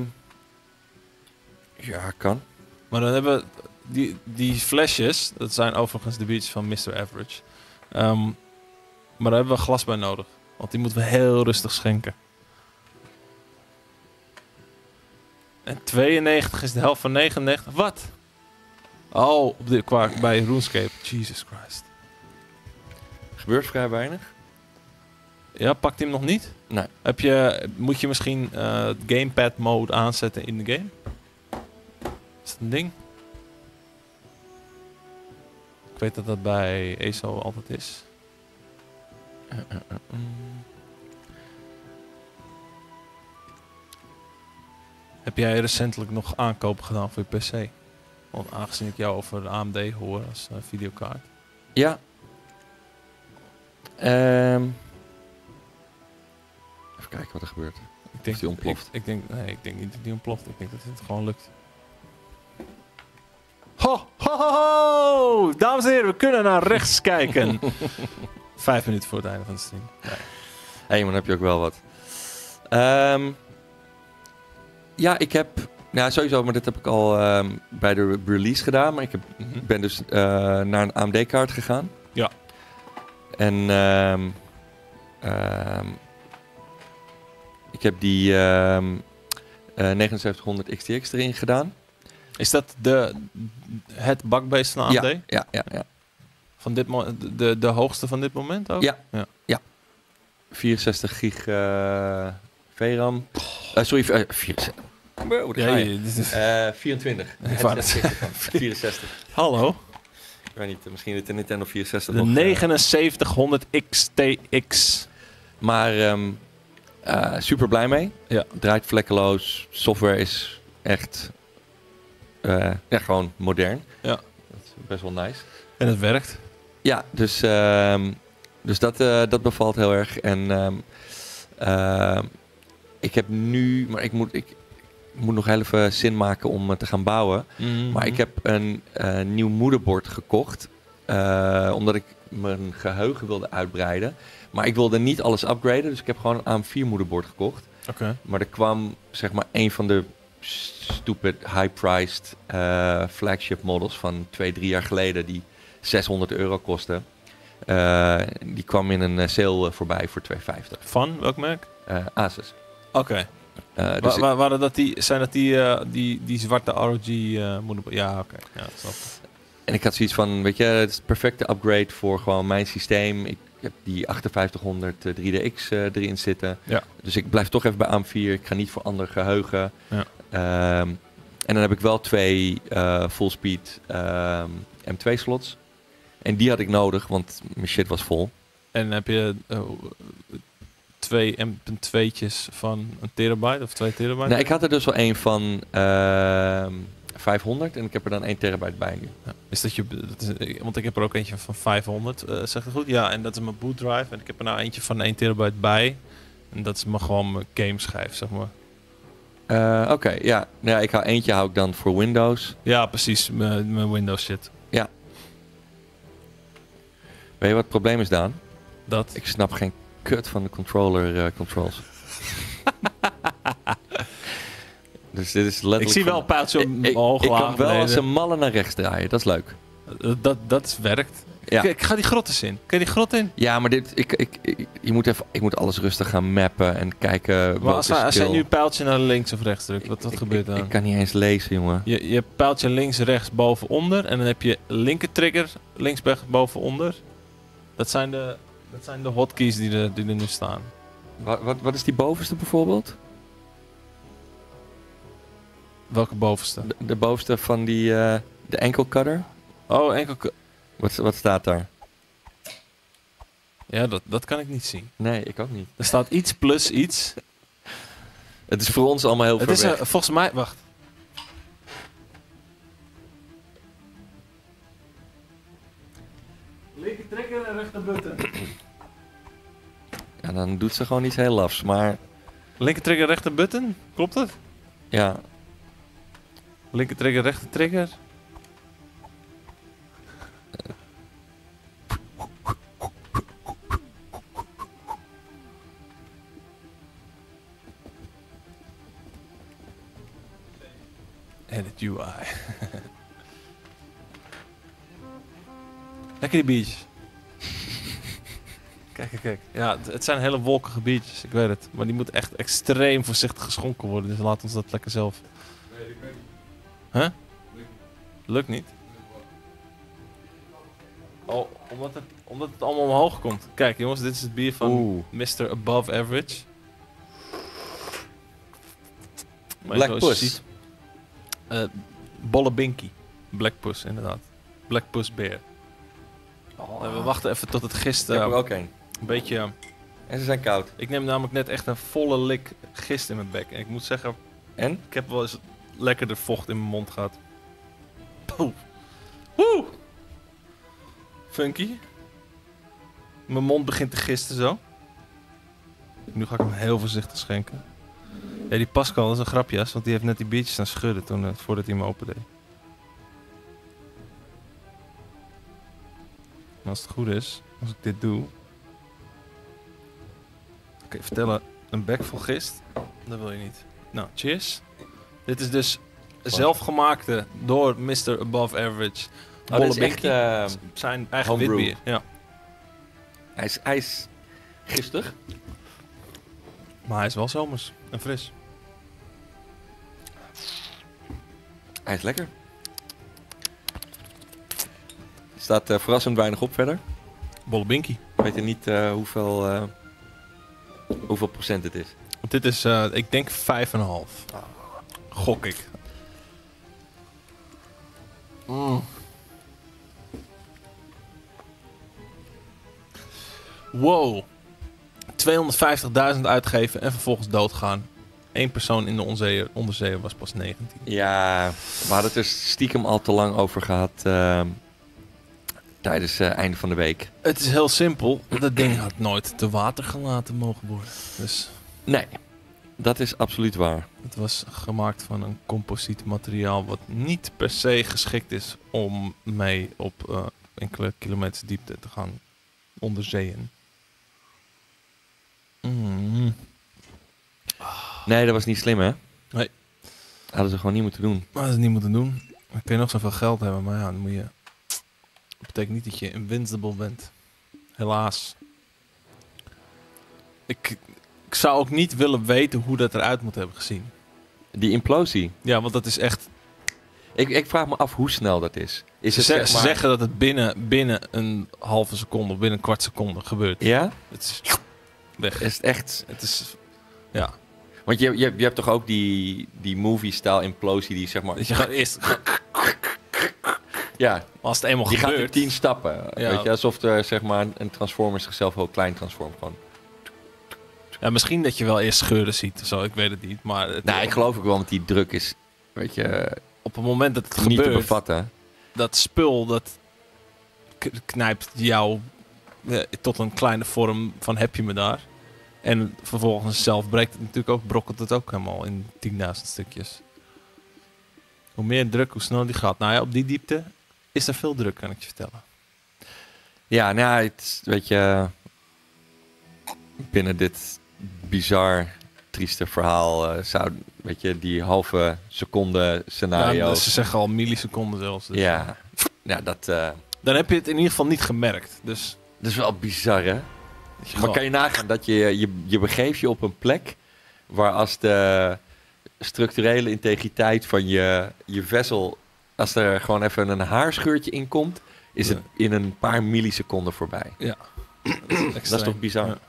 ja, kan. Maar dan hebben we... Die, die flesjes, dat zijn overigens de biertjes van mister Average. Um, maar daar hebben we glas bij nodig. Want die moeten we heel rustig schenken. En tweeënnegentig is de helft van negenennegentig. Wat? Oh, op de, qua, bij RuneScape. Jesus Christ. Gebeurt vrij weinig. Ja, pakt hij hem nog niet? Nee. Heb je, moet je misschien uh, gamepad mode aanzetten in de game? Is dat een ding? Ik weet dat dat bij E S O altijd is. Uh, uh, uh, um. Heb jij recentelijk nog aankopen gedaan voor je P C? Want aangezien ik jou over de A M D hoor als uh, videokaart. Ja. Um. Even kijken wat er gebeurt. Ik denk, of die ontploft. Ik, ik, denk, nee, ik denk niet dat die ontploft. Ik denk dat het gewoon lukt. Ho, ho, ho, ho! Dames en heren, we kunnen naar rechts kijken. Vijf minuten voor het einde van de stream. Hé, hey, maar dan heb je ook wel wat. Um, ja, ik heb... Nou, sowieso, maar dit heb ik al um, bij de release gedaan. Maar ik heb, mm-hmm. ben dus uh, naar een A M D-kaart gegaan. Ja. En um, um, ik heb die um, uh, negenenzeventig honderd X T X erin gedaan. Is dat de, het bakbeest van A M D? Ja, ja, ja. ja. Van dit mo- de, de, de hoogste van dit moment ook? Ja. ja. ja. vierenzestig gig uh, V RAM. Uh, sorry, uh, vierenzestig. Wow, ja, je, dit is... uh, vierentwintig. vierenzestig. Hallo. Ik weet niet, misschien de Nintendo vierenzestig. De nog, negenenzeventighonderd X T X. Maar um, uh, super blij mee. Ja. Draait vlekkeloos. Software is echt uh, ja, gewoon modern. Ja. Dat is best wel nice. En het werkt. Ja, dus, um, dus dat, uh, dat bevalt heel erg. En um, uh, ik heb nu, maar ik moet, ik, ik moet nog heel even zin maken om uh, te gaan bouwen. Mm-hmm. Maar ik heb een uh, nieuw moederbord gekocht. Uh, omdat ik mijn geheugen wilde uitbreiden. Maar ik wilde niet alles upgraden. Dus ik heb gewoon een A M vier moederbord gekocht. Okay. Maar er kwam zeg maar een van de stupid high-priced uh, flagship models van twee, drie jaar geleden. Die zeshonderd euro kostte. Uh, die kwam in een uh, sale voorbij voor tweehonderdvijftig. Van welk merk? Uh, Asus. Oké. Okay. Uh, dus wa- wa- waren dat die, zijn dat die, uh, die, die zwarte R O G uh, moederbord? Ja, oké. Okay. Ja, dat snap ik. En ik had zoiets van, weet je, het is het perfecte upgrade voor gewoon mijn systeem. Ik heb die achtenvijftighonderd uh, drie D X uh, erin zitten. Ja. Dus ik blijf toch even bij A M vier. Ik ga niet voor ander geheugen. Ja. Um, en dan heb ik wel twee uh, full speed um, M twee slots. En die had ik nodig, want mijn shit was vol. En heb je uh, twee M twee'tjes van een terabyte of twee terabyte? Nee, ik had er dus wel één van uh, vijfhonderd en ik heb er dan één terabyte bij nu. Ja. Is dat je, dat is, want ik heb er ook eentje van vijfhonderd, uh, zeg het goed? Ja, en dat is mijn boot drive. En ik heb er nou eentje van één terabyte bij. En dat is maar gewoon mijn gameschijf, zeg maar. Uh, Oké, okay, ja. ja. Ik hou eentje hou ik dan voor Windows. Ja, precies. Mijn Windows shit. Ja. Weet je wat het probleem is, Daan? Dat? Ik snap geen kut van de controller uh, controls. Dus dit is letterlijk... Ik zie wel een pijltje omhoog. Ik, ik kan wel als een malle naar rechts draaien. Dat is leuk. Uh, dat, dat werkt. Ja. Ik, ik ga die grot eens in. Kun je die grot in? Ja, maar dit, ik, ik, ik, je moet even, ik moet alles rustig gaan mappen en kijken. Maar als, hij, als jij nu een pijltje naar links of rechts drukt, wat, wat ik, gebeurt dan? Ik, ik kan niet eens lezen, jongen. Je, je pijltje links, rechts, boven, onder. En dan heb je linker trigger, links, boven, onder. Dat zijn de, dat zijn de hotkeys die er, die er nu staan. Wat, wat, wat is die bovenste bijvoorbeeld? Welke bovenste? De, de bovenste van die, uh, de enkel cutter. Oh, enkel cutter. Wat, wat staat daar? Ja, dat, dat kan ik niet zien. Nee, ik ook niet. Er staat iets plus iets. Het is voor ons allemaal heel het ver is weg. Uh, volgens mij... Wacht. Linker trigger en rechter button. Ja, dan doet ze gewoon iets heel lafs, maar... Linker trigger, rechter button? Klopt het? Ja. Linker trigger, rechter trigger? Edit U I. Lekker die biertjes. Kijk, kijk, kijk. Ja, het, het zijn hele wolkige biertjes, ik weet het. Maar die moeten echt extreem voorzichtig geschonken worden. Dus laat ons dat lekker zelf. Nee, ik weet niet. Huh? Lukt niet. Oh, omdat het, omdat het allemaal omhoog komt. Kijk jongens, dit is het bier van Oeh. mister Above Average. Maar Black zoals je Puss. ziet, uh, Bolle Binky. Black Puss, inderdaad. Black Puss Beer. Oh. Uh, we wachten even tot het gist Ik heb uh, er ook een. een beetje... Uh, En ze zijn koud. ik neem namelijk net echt een volle lik gist in mijn bek. En ik moet zeggen, En? ik heb wel eens lekker de vocht in mijn mond gehad. Poeh. Woe! Funky. Mijn mond begint te gisten zo. Nu ga ik hem heel voorzichtig schenken. Ja, die Pascal, dat is een grapjas, want die heeft net die biertjes aan schudden toen, uh, voordat hij hem opendeed. En als het goed is, als ik dit doe... Oké, okay, vertellen, een bek vol gist, dat wil je niet. Nou, cheers. Dit is dus zelfgemaakte door mister Above Average. Oh, dit is echt, uh, zijn eigen homebrew. witbier. Ja. Hij is, hij is gistig. Maar hij is wel zomers en fris. Hij is lekker. Er staat uh, verrassend weinig op verder. Bolle binky. Ik weet niet uh, hoeveel, uh, hoeveel procent het is. Dit is, uh, ik denk vijf komma vijf. Gok ik. Mm. Wow. tweehonderdvijftigduizend uitgeven en vervolgens doodgaan. Eén persoon in de onderzeeër, onderzeeër was pas negentien. Ja, we hadden het er stiekem al te lang over gehad uh, tijdens het uh, einde van de week. Het is heel simpel. Dat ding had nooit te water gelaten mogen worden. Dus nee, dat is absoluut waar. het was gemaakt van een composiet materiaal wat niet per se geschikt is om mee op uh, enkele kilometers diepte te gaan onderzeeën. Mm. Nee, dat was niet slim, hè? Nee. Hadden ze gewoon niet moeten doen. Maar dat is niet moeten doen. Dan kun je nog zoveel geld hebben, maar ja, dan moet je... Dat betekent niet dat je invincible bent. Helaas. Ik, ik zou ook niet willen weten hoe dat eruit moet hebben gezien. Die implosie. Ja, want dat is echt... Ik, ik vraag me af hoe snel dat is. is Ze, het, zeg- zeg ze maar- zeggen dat het binnen, binnen een halve seconde of binnen een kwart seconde gebeurt. Ja? Het is weg. Is het echt... Het is... Ja. Want je, je, je hebt toch ook die, die movie-style implosie die zeg maar... Dat je gaat eerst... Ja, Als het eenmaal die gaat in gebeurt... tien stappen. Ja. Weet je, alsof er zeg maar een Transformer zichzelf heel klein transformt. Gewoon. Ja, misschien dat je wel eerst scheuren ziet. Zo, ik weet het niet. Maar het, Nou, ik geloof ook wel, want die druk is, weet je, op het moment dat het niet te gebeurt... bevatten. dat spul, dat k- knijpt jou eh, tot een kleine vorm van heb je me daar. En vervolgens zelf breekt het natuurlijk ook, brokkelt het ook helemaal in tienduizend stukjes. Hoe meer druk, hoe sneller die gaat. Nou ja, op die diepte is er veel druk, kan ik je vertellen. Ja, nou ja, het, is, weet je, binnen dit bizar, trieste verhaal uh, zou, weet je, die halve seconde Ja, scenario's... dus ze zeggen al milliseconden zelfs. Dus Ja, ja dat, uh, dan heb je het in ieder geval niet gemerkt. Dus dat is wel bizar, hè? dat je Maar gewoon- kan je nagaan dat je, je, je begeeft je op een plek waar als de structurele integriteit van je, je vessel, als er gewoon even een haarscheurtje in komt, is Ja. het in een paar milliseconden voorbij. Ja. Dat is, Dat is toch bizar? Ja.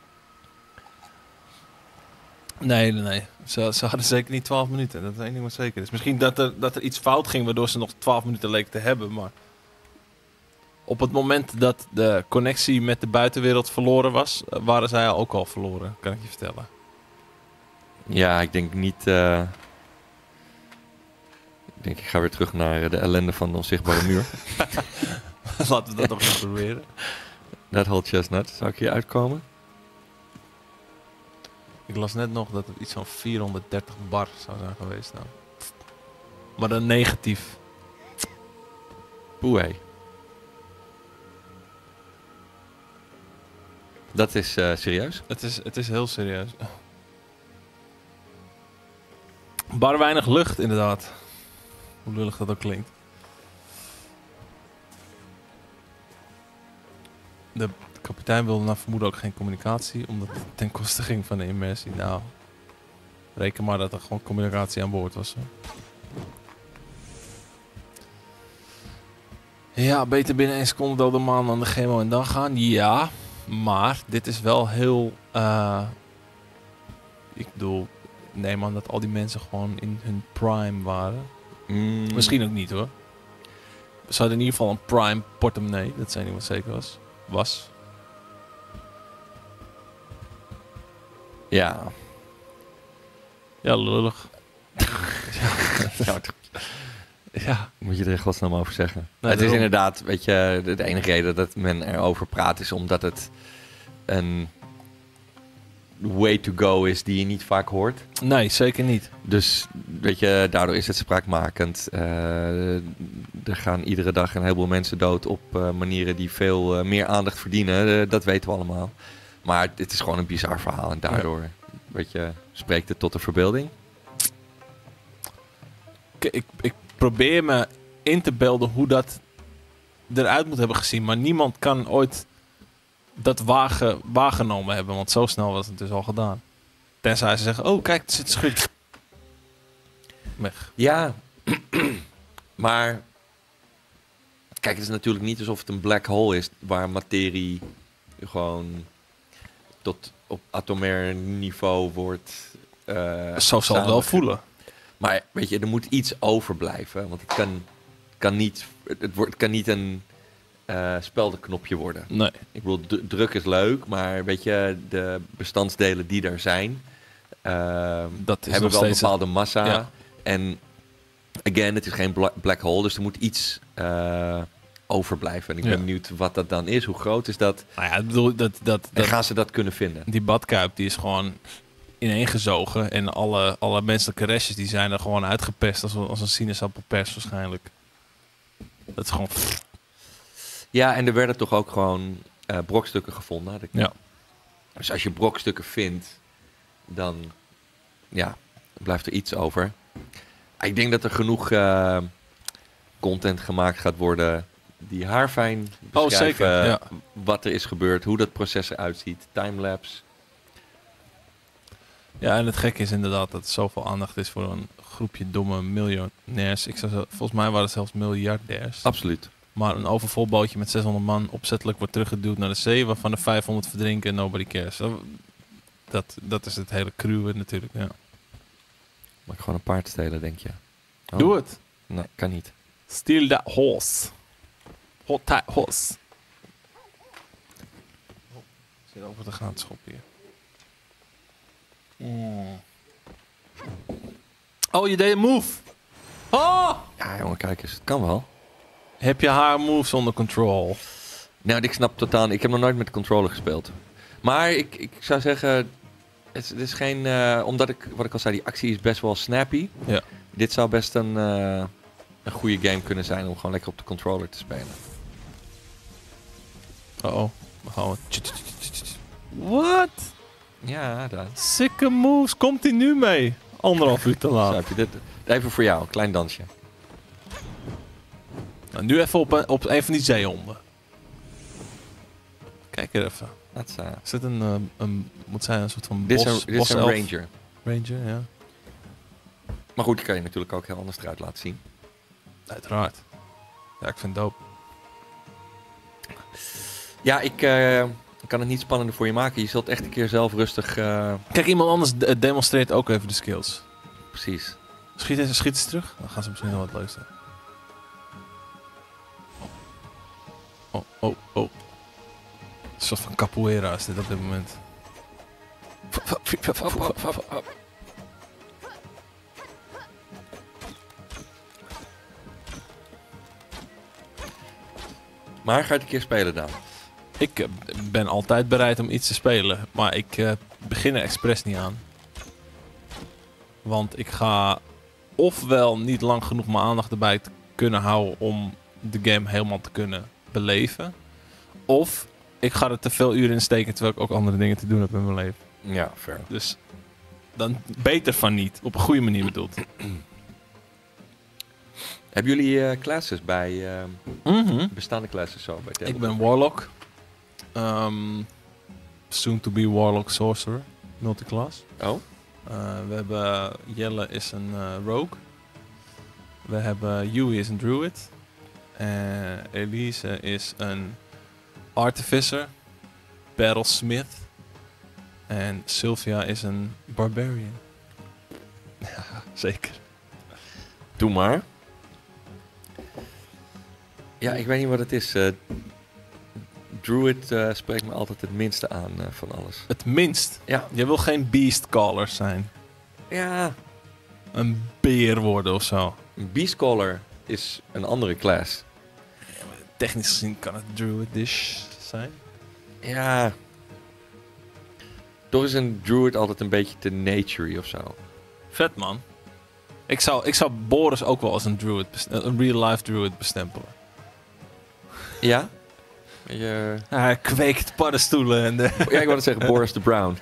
Nee, nee, nee. Ze, ze hadden zeker niet twaalf minuten. Dat is één ding wat zeker is. Misschien dat er, dat er iets fout ging waardoor ze nog twaalf minuten leken te hebben. Maar op het moment dat de connectie met de buitenwereld verloren was, eh, waren zij ook al verloren, kan ik je vertellen. Ja, ik denk niet... uh, ik denk, ik ga weer terug naar de ellende van de onzichtbare muur. Laten we dat nog eens proberen. That whole chestnut. Zou ik hier uitkomen? Ik las net nog dat het iets van vierhonderddertig bar zou zijn geweest. Nou. Maar dan negatief. Poeh, hé. Dat is uh, serieus? Het is, het is heel serieus. Bar weinig lucht, inderdaad. Hoe lullig dat ook klinkt. De kapitein wilde naar vermoeden ook geen communicatie, omdat het ten koste ging van de immersie. Nou, reken maar dat er gewoon communicatie aan boord was. Hè. Ja, beter binnen één seconde dode maan dan de chemo en dan gaan. Ja, maar dit is wel heel... Uh, ik bedoel, neem aan dat al die mensen gewoon in hun prime waren. Mm. Misschien ook niet hoor. Ze hadden in ieder geval een prime portemonnee. Dat zijn niet wat zeker was. Was. Ja. Ja, lullig. Ja, Ja. moet je er in godsnaam over zeggen? Nee, het is daarom. inderdaad, weet je, de, de enige reden dat men erover praat is omdat het een way to go is die je niet vaak hoort. Nee, zeker niet. Dus, weet je, daardoor is het spraakmakend. Uh, er gaan iedere dag een heleboel mensen dood op uh, manieren die veel uh, meer aandacht verdienen. Uh, dat weten we allemaal. Maar het is gewoon een bizar verhaal en daardoor, ja. weet je, spreekt het tot de verbeelding. Ik, ik, ik probeer me in te beelden hoe dat eruit moet hebben gezien. Maar niemand kan ooit dat wagen, waargenomen hebben. Want zo snel was het dus al gedaan. Tenzij ze zeggen, oh kijk, er zit een scheurtje. Weg. Ja, Maar kijk, het is natuurlijk niet alsof het een black hole is waar materie gewoon tot op atomair niveau wordt. Uh, Zo zal het wel voelen. Maar weet je, er moet iets overblijven, want het kan, kan niet, het wordt, het kan niet een uh, speldenknopje worden. Nee. Ik bedoel, d- druk is leuk, maar weet je, de bestandsdelen die er zijn, uh, dat is hebben wel een steeds bepaalde massa. Ja. En again, het is geen bla- black hole, dus er moet iets uh, overblijven. En ik ben Ja. benieuwd wat dat dan is. Hoe groot is dat? Nou ja, ik bedoel, dat, dat, En dat, gaan ze dat kunnen vinden? die badkuip die is gewoon ineengezogen. En alle, alle menselijke restjes die zijn er gewoon uitgepest als, als een sinaasappelpers waarschijnlijk. Dat is gewoon... Ja, en er werden toch ook gewoon uh, brokstukken gevonden. had ik- Ja. Dus als je brokstukken vindt, dan ja, blijft er iets over. Ik denk dat er genoeg uh, content gemaakt gaat worden die haarfijn Oh, beschrijven zeker, ja. wat er is gebeurd, hoe dat proces eruit ziet, timelapse. Ja, en het gekke is inderdaad dat er zoveel aandacht is voor een groepje domme miljonairs. Ik zou zo, volgens mij waren het zelfs miljardairs. Absoluut. Maar een overvol bootje met zeshonderd man opzettelijk wordt teruggeduwd naar de zee, waarvan er vijfhonderd verdrinken en nobody cares. Dat, dat is het hele cruwe natuurlijk, ja. Mag ik gewoon een paard stelen, denk je? Oh. Doe het. Nee, kan niet. Steal that horse. Hot tight horse. Oh, ik zit over te gaan schoppen hier. Mm. Oh, je deed een move. Oh! Ja, jongen, kijk eens. Het kan wel. Heb je haar moves onder control? Nou, ik snap totaal niet. Ik heb nog nooit met de controller gespeeld. Maar ik, ik zou zeggen, het is, het is geen... Uh, omdat ik, wat ik al zei, die actie is best wel snappy. Ja. Dit zou best een, uh, een goede game kunnen zijn om gewoon lekker op de controller te spelen. Uh-oh. We gaan we... What? Ja, dat. Sikke moves. Komt hij nu mee? Anderhalf uur te Zo laat. heb je dit. Even voor jou, een klein dansje. Nou, nu even op een, op een van die zeehonden. Kijk er even. That's, uh, Is dit een, uh, een moet zijn een soort van dit is bos, een, dit is een boself? ranger. Ranger, ja. Maar goed, die kan je natuurlijk ook heel anders eruit laten zien. Uiteraard. Ja, ik vind het dope. Ja, ik uh, kan het niet spannender voor je maken. Je zult echt een keer zelf rustig... Uh, Kijk, iemand anders de- demonstreert ook even de skills. precies. Schiet eens, schiet eens terug. Dan gaan ze misschien wel wat leuks doen. Oh, oh, oh. Een soort van capoeira is dit op dit moment. Maar ga je het een keer spelen dan? Ik uh, ben altijd bereid om iets te spelen, maar ik uh, begin er expres niet aan. Want ik ga ofwel niet lang genoeg mijn aandacht erbij te kunnen houden om de game helemaal te kunnen beleven. Of ik ga er te veel uren in steken terwijl ik ook andere dingen te doen heb in mijn leven. Ja, fair. Dus dan beter van niet. Op een goede manier bedoeld. Hebben jullie uh, classes bij... Uh, Mm-hmm. bestaande classes zo bij Ik ben Warlock. Um, soon to be Warlock Sorcerer. Multiclass. Oh? Uh, we hebben Jelle is een uh, Rogue. We hebben Yui is een Druid. En Elise is een Artificer. Battlesmith. En Sylvia is een Barbarian. Ja, zeker. Doe maar. Ja, ik weet niet wat het is. Uh, Druid uh, spreekt me altijd het minste aan uh, van alles. Het minst. Ja. Je wil geen Beastcaller zijn. Ja. Een beer worden of zo. Een Beastcaller is een andere class. Technisch gezien kan het Druidish zijn. Ja. Toch is een Druid altijd een beetje te naturey of zo. Vet man. Ik zou, ik zou Boris ook wel als een Druid, best- een real life Druid bestempelen. Ja? Je... Ja, hij kweekt paddenstoelen en de... Ja, ik wou het zeggen, Boris the Brown.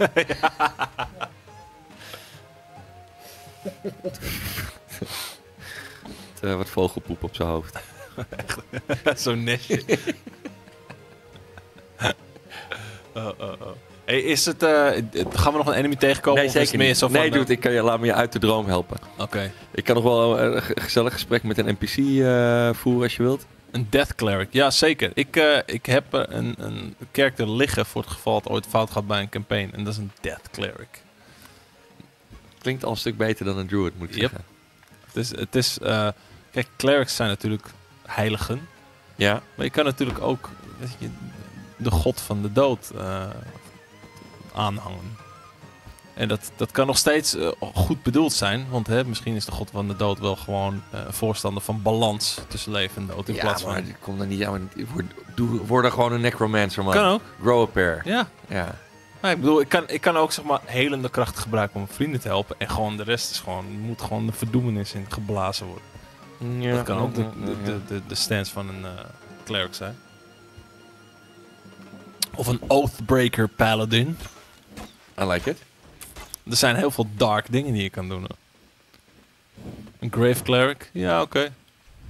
uh, wat vogelpoep op zijn hoofd. Zo'n nestje. oh, oh, oh. Hey, Hey, is het, uh, gaan we nog een enemy tegenkomen? Nee, of is zeker het meer niet. zo van, Nee, uh, dude, ik kan je, laat me je uit de droom helpen. Oké. Okay. Ik kan nog wel een gezellig gesprek met een N P C uh, voeren als je wilt. Een Death Cleric, ja zeker. Ik, uh, ik heb uh, een, een character liggen voor het geval het ooit fout gaat bij een campaign. En dat is een Death Cleric. Klinkt al een stuk beter dan een druid, moet ik yep. zeggen. Het is, het is uh, kijk, clerics zijn natuurlijk heiligen. Ja. Maar je kan natuurlijk ook weet je, de god van de dood uh, aanhangen. En dat, dat kan nog steeds uh, goed bedoeld zijn. Want hè, misschien is de god van de dood wel gewoon uh, een voorstander van balans tussen leven en dood. In ja, plaats maar van... die komt er niet aan. Word, doe, word er gewoon een necromancer, man. Kan ook. Grow a pair. Ja. Ja. Maar ik bedoel, ik kan, ik kan ook zeg maar helende krachten gebruiken om vrienden te helpen. En gewoon de rest is gewoon, moet gewoon de verdoemenis in geblazen worden. Ja, dat kan ook de, ja, de, ja. de, de, de stance van een uh, cleric zijn. Of een Oathbreaker Paladin. I like it. Er zijn heel veel dark dingen die je kan doen. Een Grave Cleric, ja oké. Okay.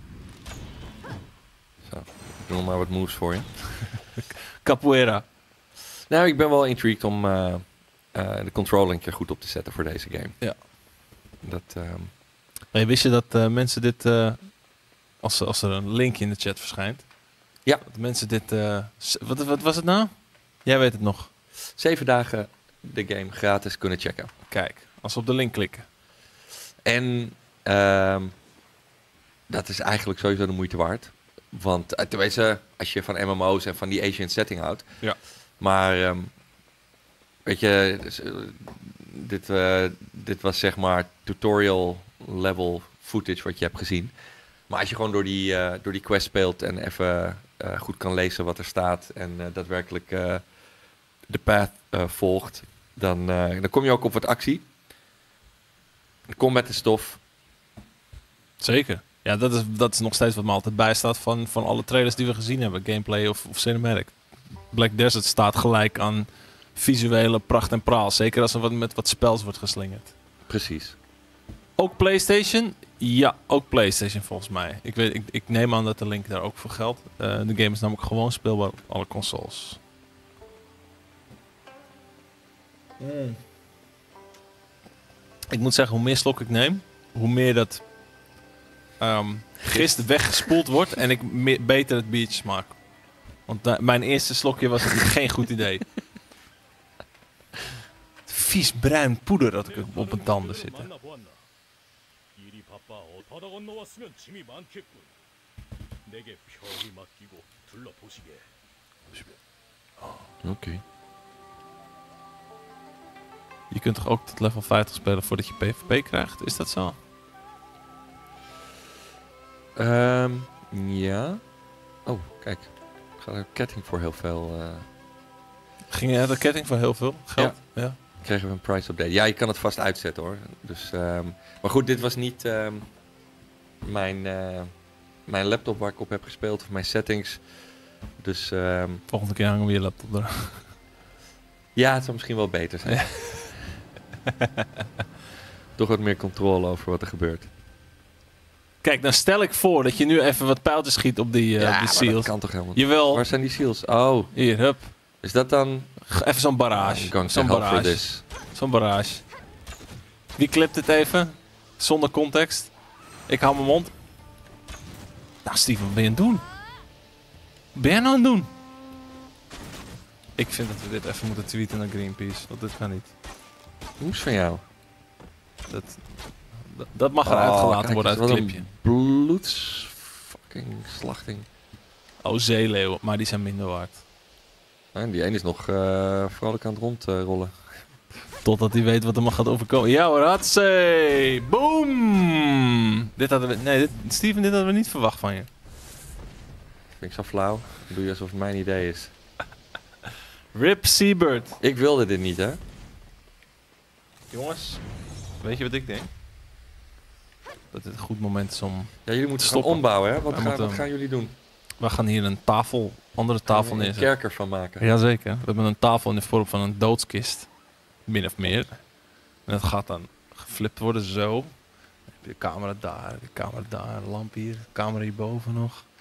Zo, ik doe nog maar wat moves voor je. Capoeira. Nou, ik ben wel intrigued om uh, uh, de control een keer goed op te zetten voor deze game. Ja. Dat, um... hey, wist je dat uh, mensen dit, uh, als, als er een link in de chat verschijnt, ja. dat mensen dit, uh, wat, wat was het nou? Jij weet het nog. Zeven dagen de game gratis kunnen checken. Kijk, als we op de link klikken. En um, dat is eigenlijk sowieso de moeite waard. Want uh, tenminste, als je van M M O's en van die Asian setting houdt. Ja. Maar um, weet je, dus, uh, dit, uh, dit was zeg maar tutorial level footage wat je hebt gezien. Maar als je gewoon door die, uh, door die quest speelt en even uh, goed kan lezen wat er staat en uh, daadwerkelijk uh, de path uh, volgt, dan, uh, dan kom je ook op wat actie. Combat is tof. Zeker. Ja, dat is, dat is nog steeds wat me altijd bijstaat van, van alle trailers die we gezien hebben. Gameplay of, of cinematic. Black Desert staat gelijk aan visuele pracht en praal. Zeker als er wat met wat spels wordt geslingerd. Precies. Ook PlayStation? Ja, ook PlayStation volgens mij. Ik, weet, ik, ik neem aan dat de link daar ook voor geldt. Uh, de game is namelijk gewoon speelbaar op alle consoles. Mm. Ik moet zeggen, hoe meer slok ik neem, hoe meer dat um, gist weggespoeld wordt en ik me- beter het biertje smaak. Want uh, mijn eerste slokje was geen goed idee. Vies bruin poeder dat ik op mijn tanden zitten. Oké. Okay. Je kunt toch ook tot level vijftig spelen voordat je P V P krijgt? Is dat zo? Um, ja. Oh, kijk. Ik ga er ketting voor heel veel... Uh... Ging je de ketting voor heel veel geld? Ja. Ja. Kregen we een price update. Ja, je kan het vast uitzetten hoor. Dus, um... Maar goed, dit was niet um, mijn, uh, mijn laptop waar ik op heb gespeeld. Of mijn settings. Dus... Um... Volgende keer hangen we je laptop er. Ja, het zou misschien wel beter zijn. Ja. Toch wat meer controle over wat er gebeurt. Kijk, dan stel ik voor dat je nu even wat pijltjes schiet op die, uh, ja, die maar seals. dat kan toch helemaal niet? Jawel. Waar zijn die seals? Oh. Hier, hup. Is dat dan... Even zo'n barrage. Oh, zo'n barrage. Zo'n barrage. Wie klipt het even? Zonder context. Ik hou mijn mond. Nou, Steven, wat ben je aan het doen? Wat ben je nou aan het doen? Ik vind dat we dit even moeten tweeten naar Greenpeace. Want dit kan niet. Hoe is van jou? Dat, dat, dat mag eruit oh, gelaten kijk, worden uit het clipje. Bloeds... fucking slachting. Oh, zeeleeuwen. Maar die zijn minder waard. En die ene is nog uh, vrolijk aan het rondrollen. Totdat hij weet wat er mag gaat overkomen. Ja hoor, hatsé! Boom! Dit hadden we... Nee, dit, Steven, dit hadden we niet verwacht van je. Vind ik zo flauw. Dan doe je alsof het mijn idee is. Rip Seabird. Ik wilde dit niet, hè? Jongens, weet je wat ik denk? Dat dit een goed moment is om Ja, jullie moeten stoppen. gaan ombouwen, hè? Wat, gaan, moeten, wat gaan jullie doen? We gaan hier een tafel, andere tafel een neerzetten. Een kerker van maken. Jazeker. We hebben een tafel in de vorm van een doodskist. Min of meer. En dat gaat dan geflipt worden zo. Dan heb je de camera daar, de camera daar, de lamp hier, de camera hierboven nog.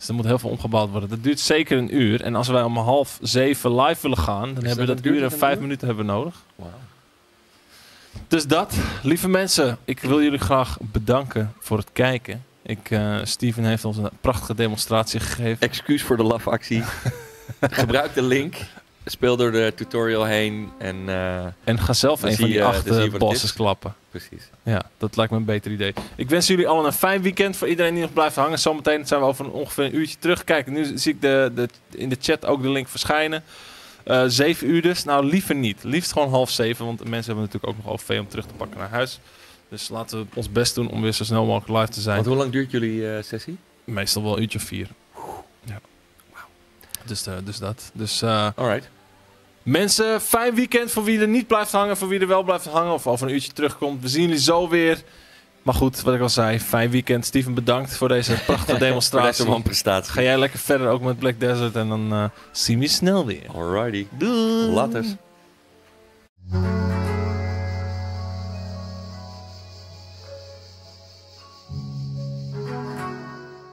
Dus er moet heel veel omgebouwd worden. Dat duurt zeker een uur. En als wij om half zeven live willen gaan, dan hebben we dat uur en vijf minuten hebben we nodig. Wow. Dus dat, lieve mensen, ik wil jullie graag bedanken voor het kijken. Ik, uh, Steven heeft ons een prachtige demonstratie gegeven. Excuus voor de lafactie. Gebruik de link. Speel door de tutorial heen. En, uh, en ga zelf een van die acht uh, bosses klappen. Precies. Ja, dat lijkt me een beter idee. Ik wens jullie allen een fijn weekend. Voor iedereen die nog blijft hangen. Zometeen zijn we over een, ongeveer een uurtje terug. Kijk, nu zie ik de, de, in de chat ook de link verschijnen. Uh, zeven uur dus. Nou, liever niet. Liefst gewoon half zeven. Want mensen hebben natuurlijk ook nog O V om terug te pakken naar huis. Dus laten we ons best doen om weer zo snel mogelijk live te zijn. Want hoe lang duurt jullie uh, sessie? Meestal wel een uurtje of vier. Ja. Wow. Dus, uh, dus dat. Dus, uh, alright. Mensen, fijn weekend voor wie er niet blijft hangen. Voor wie er wel blijft hangen of over een uurtje terugkomt. We zien jullie zo weer. Maar goed, wat ik al zei. Fijn weekend. Steven, bedankt voor deze prachtige demonstratie. Voor deze wanprestatie. Ga jij lekker verder ook met Black Desert. En dan uh, zien we je snel weer. Alrighty. Doei. Later.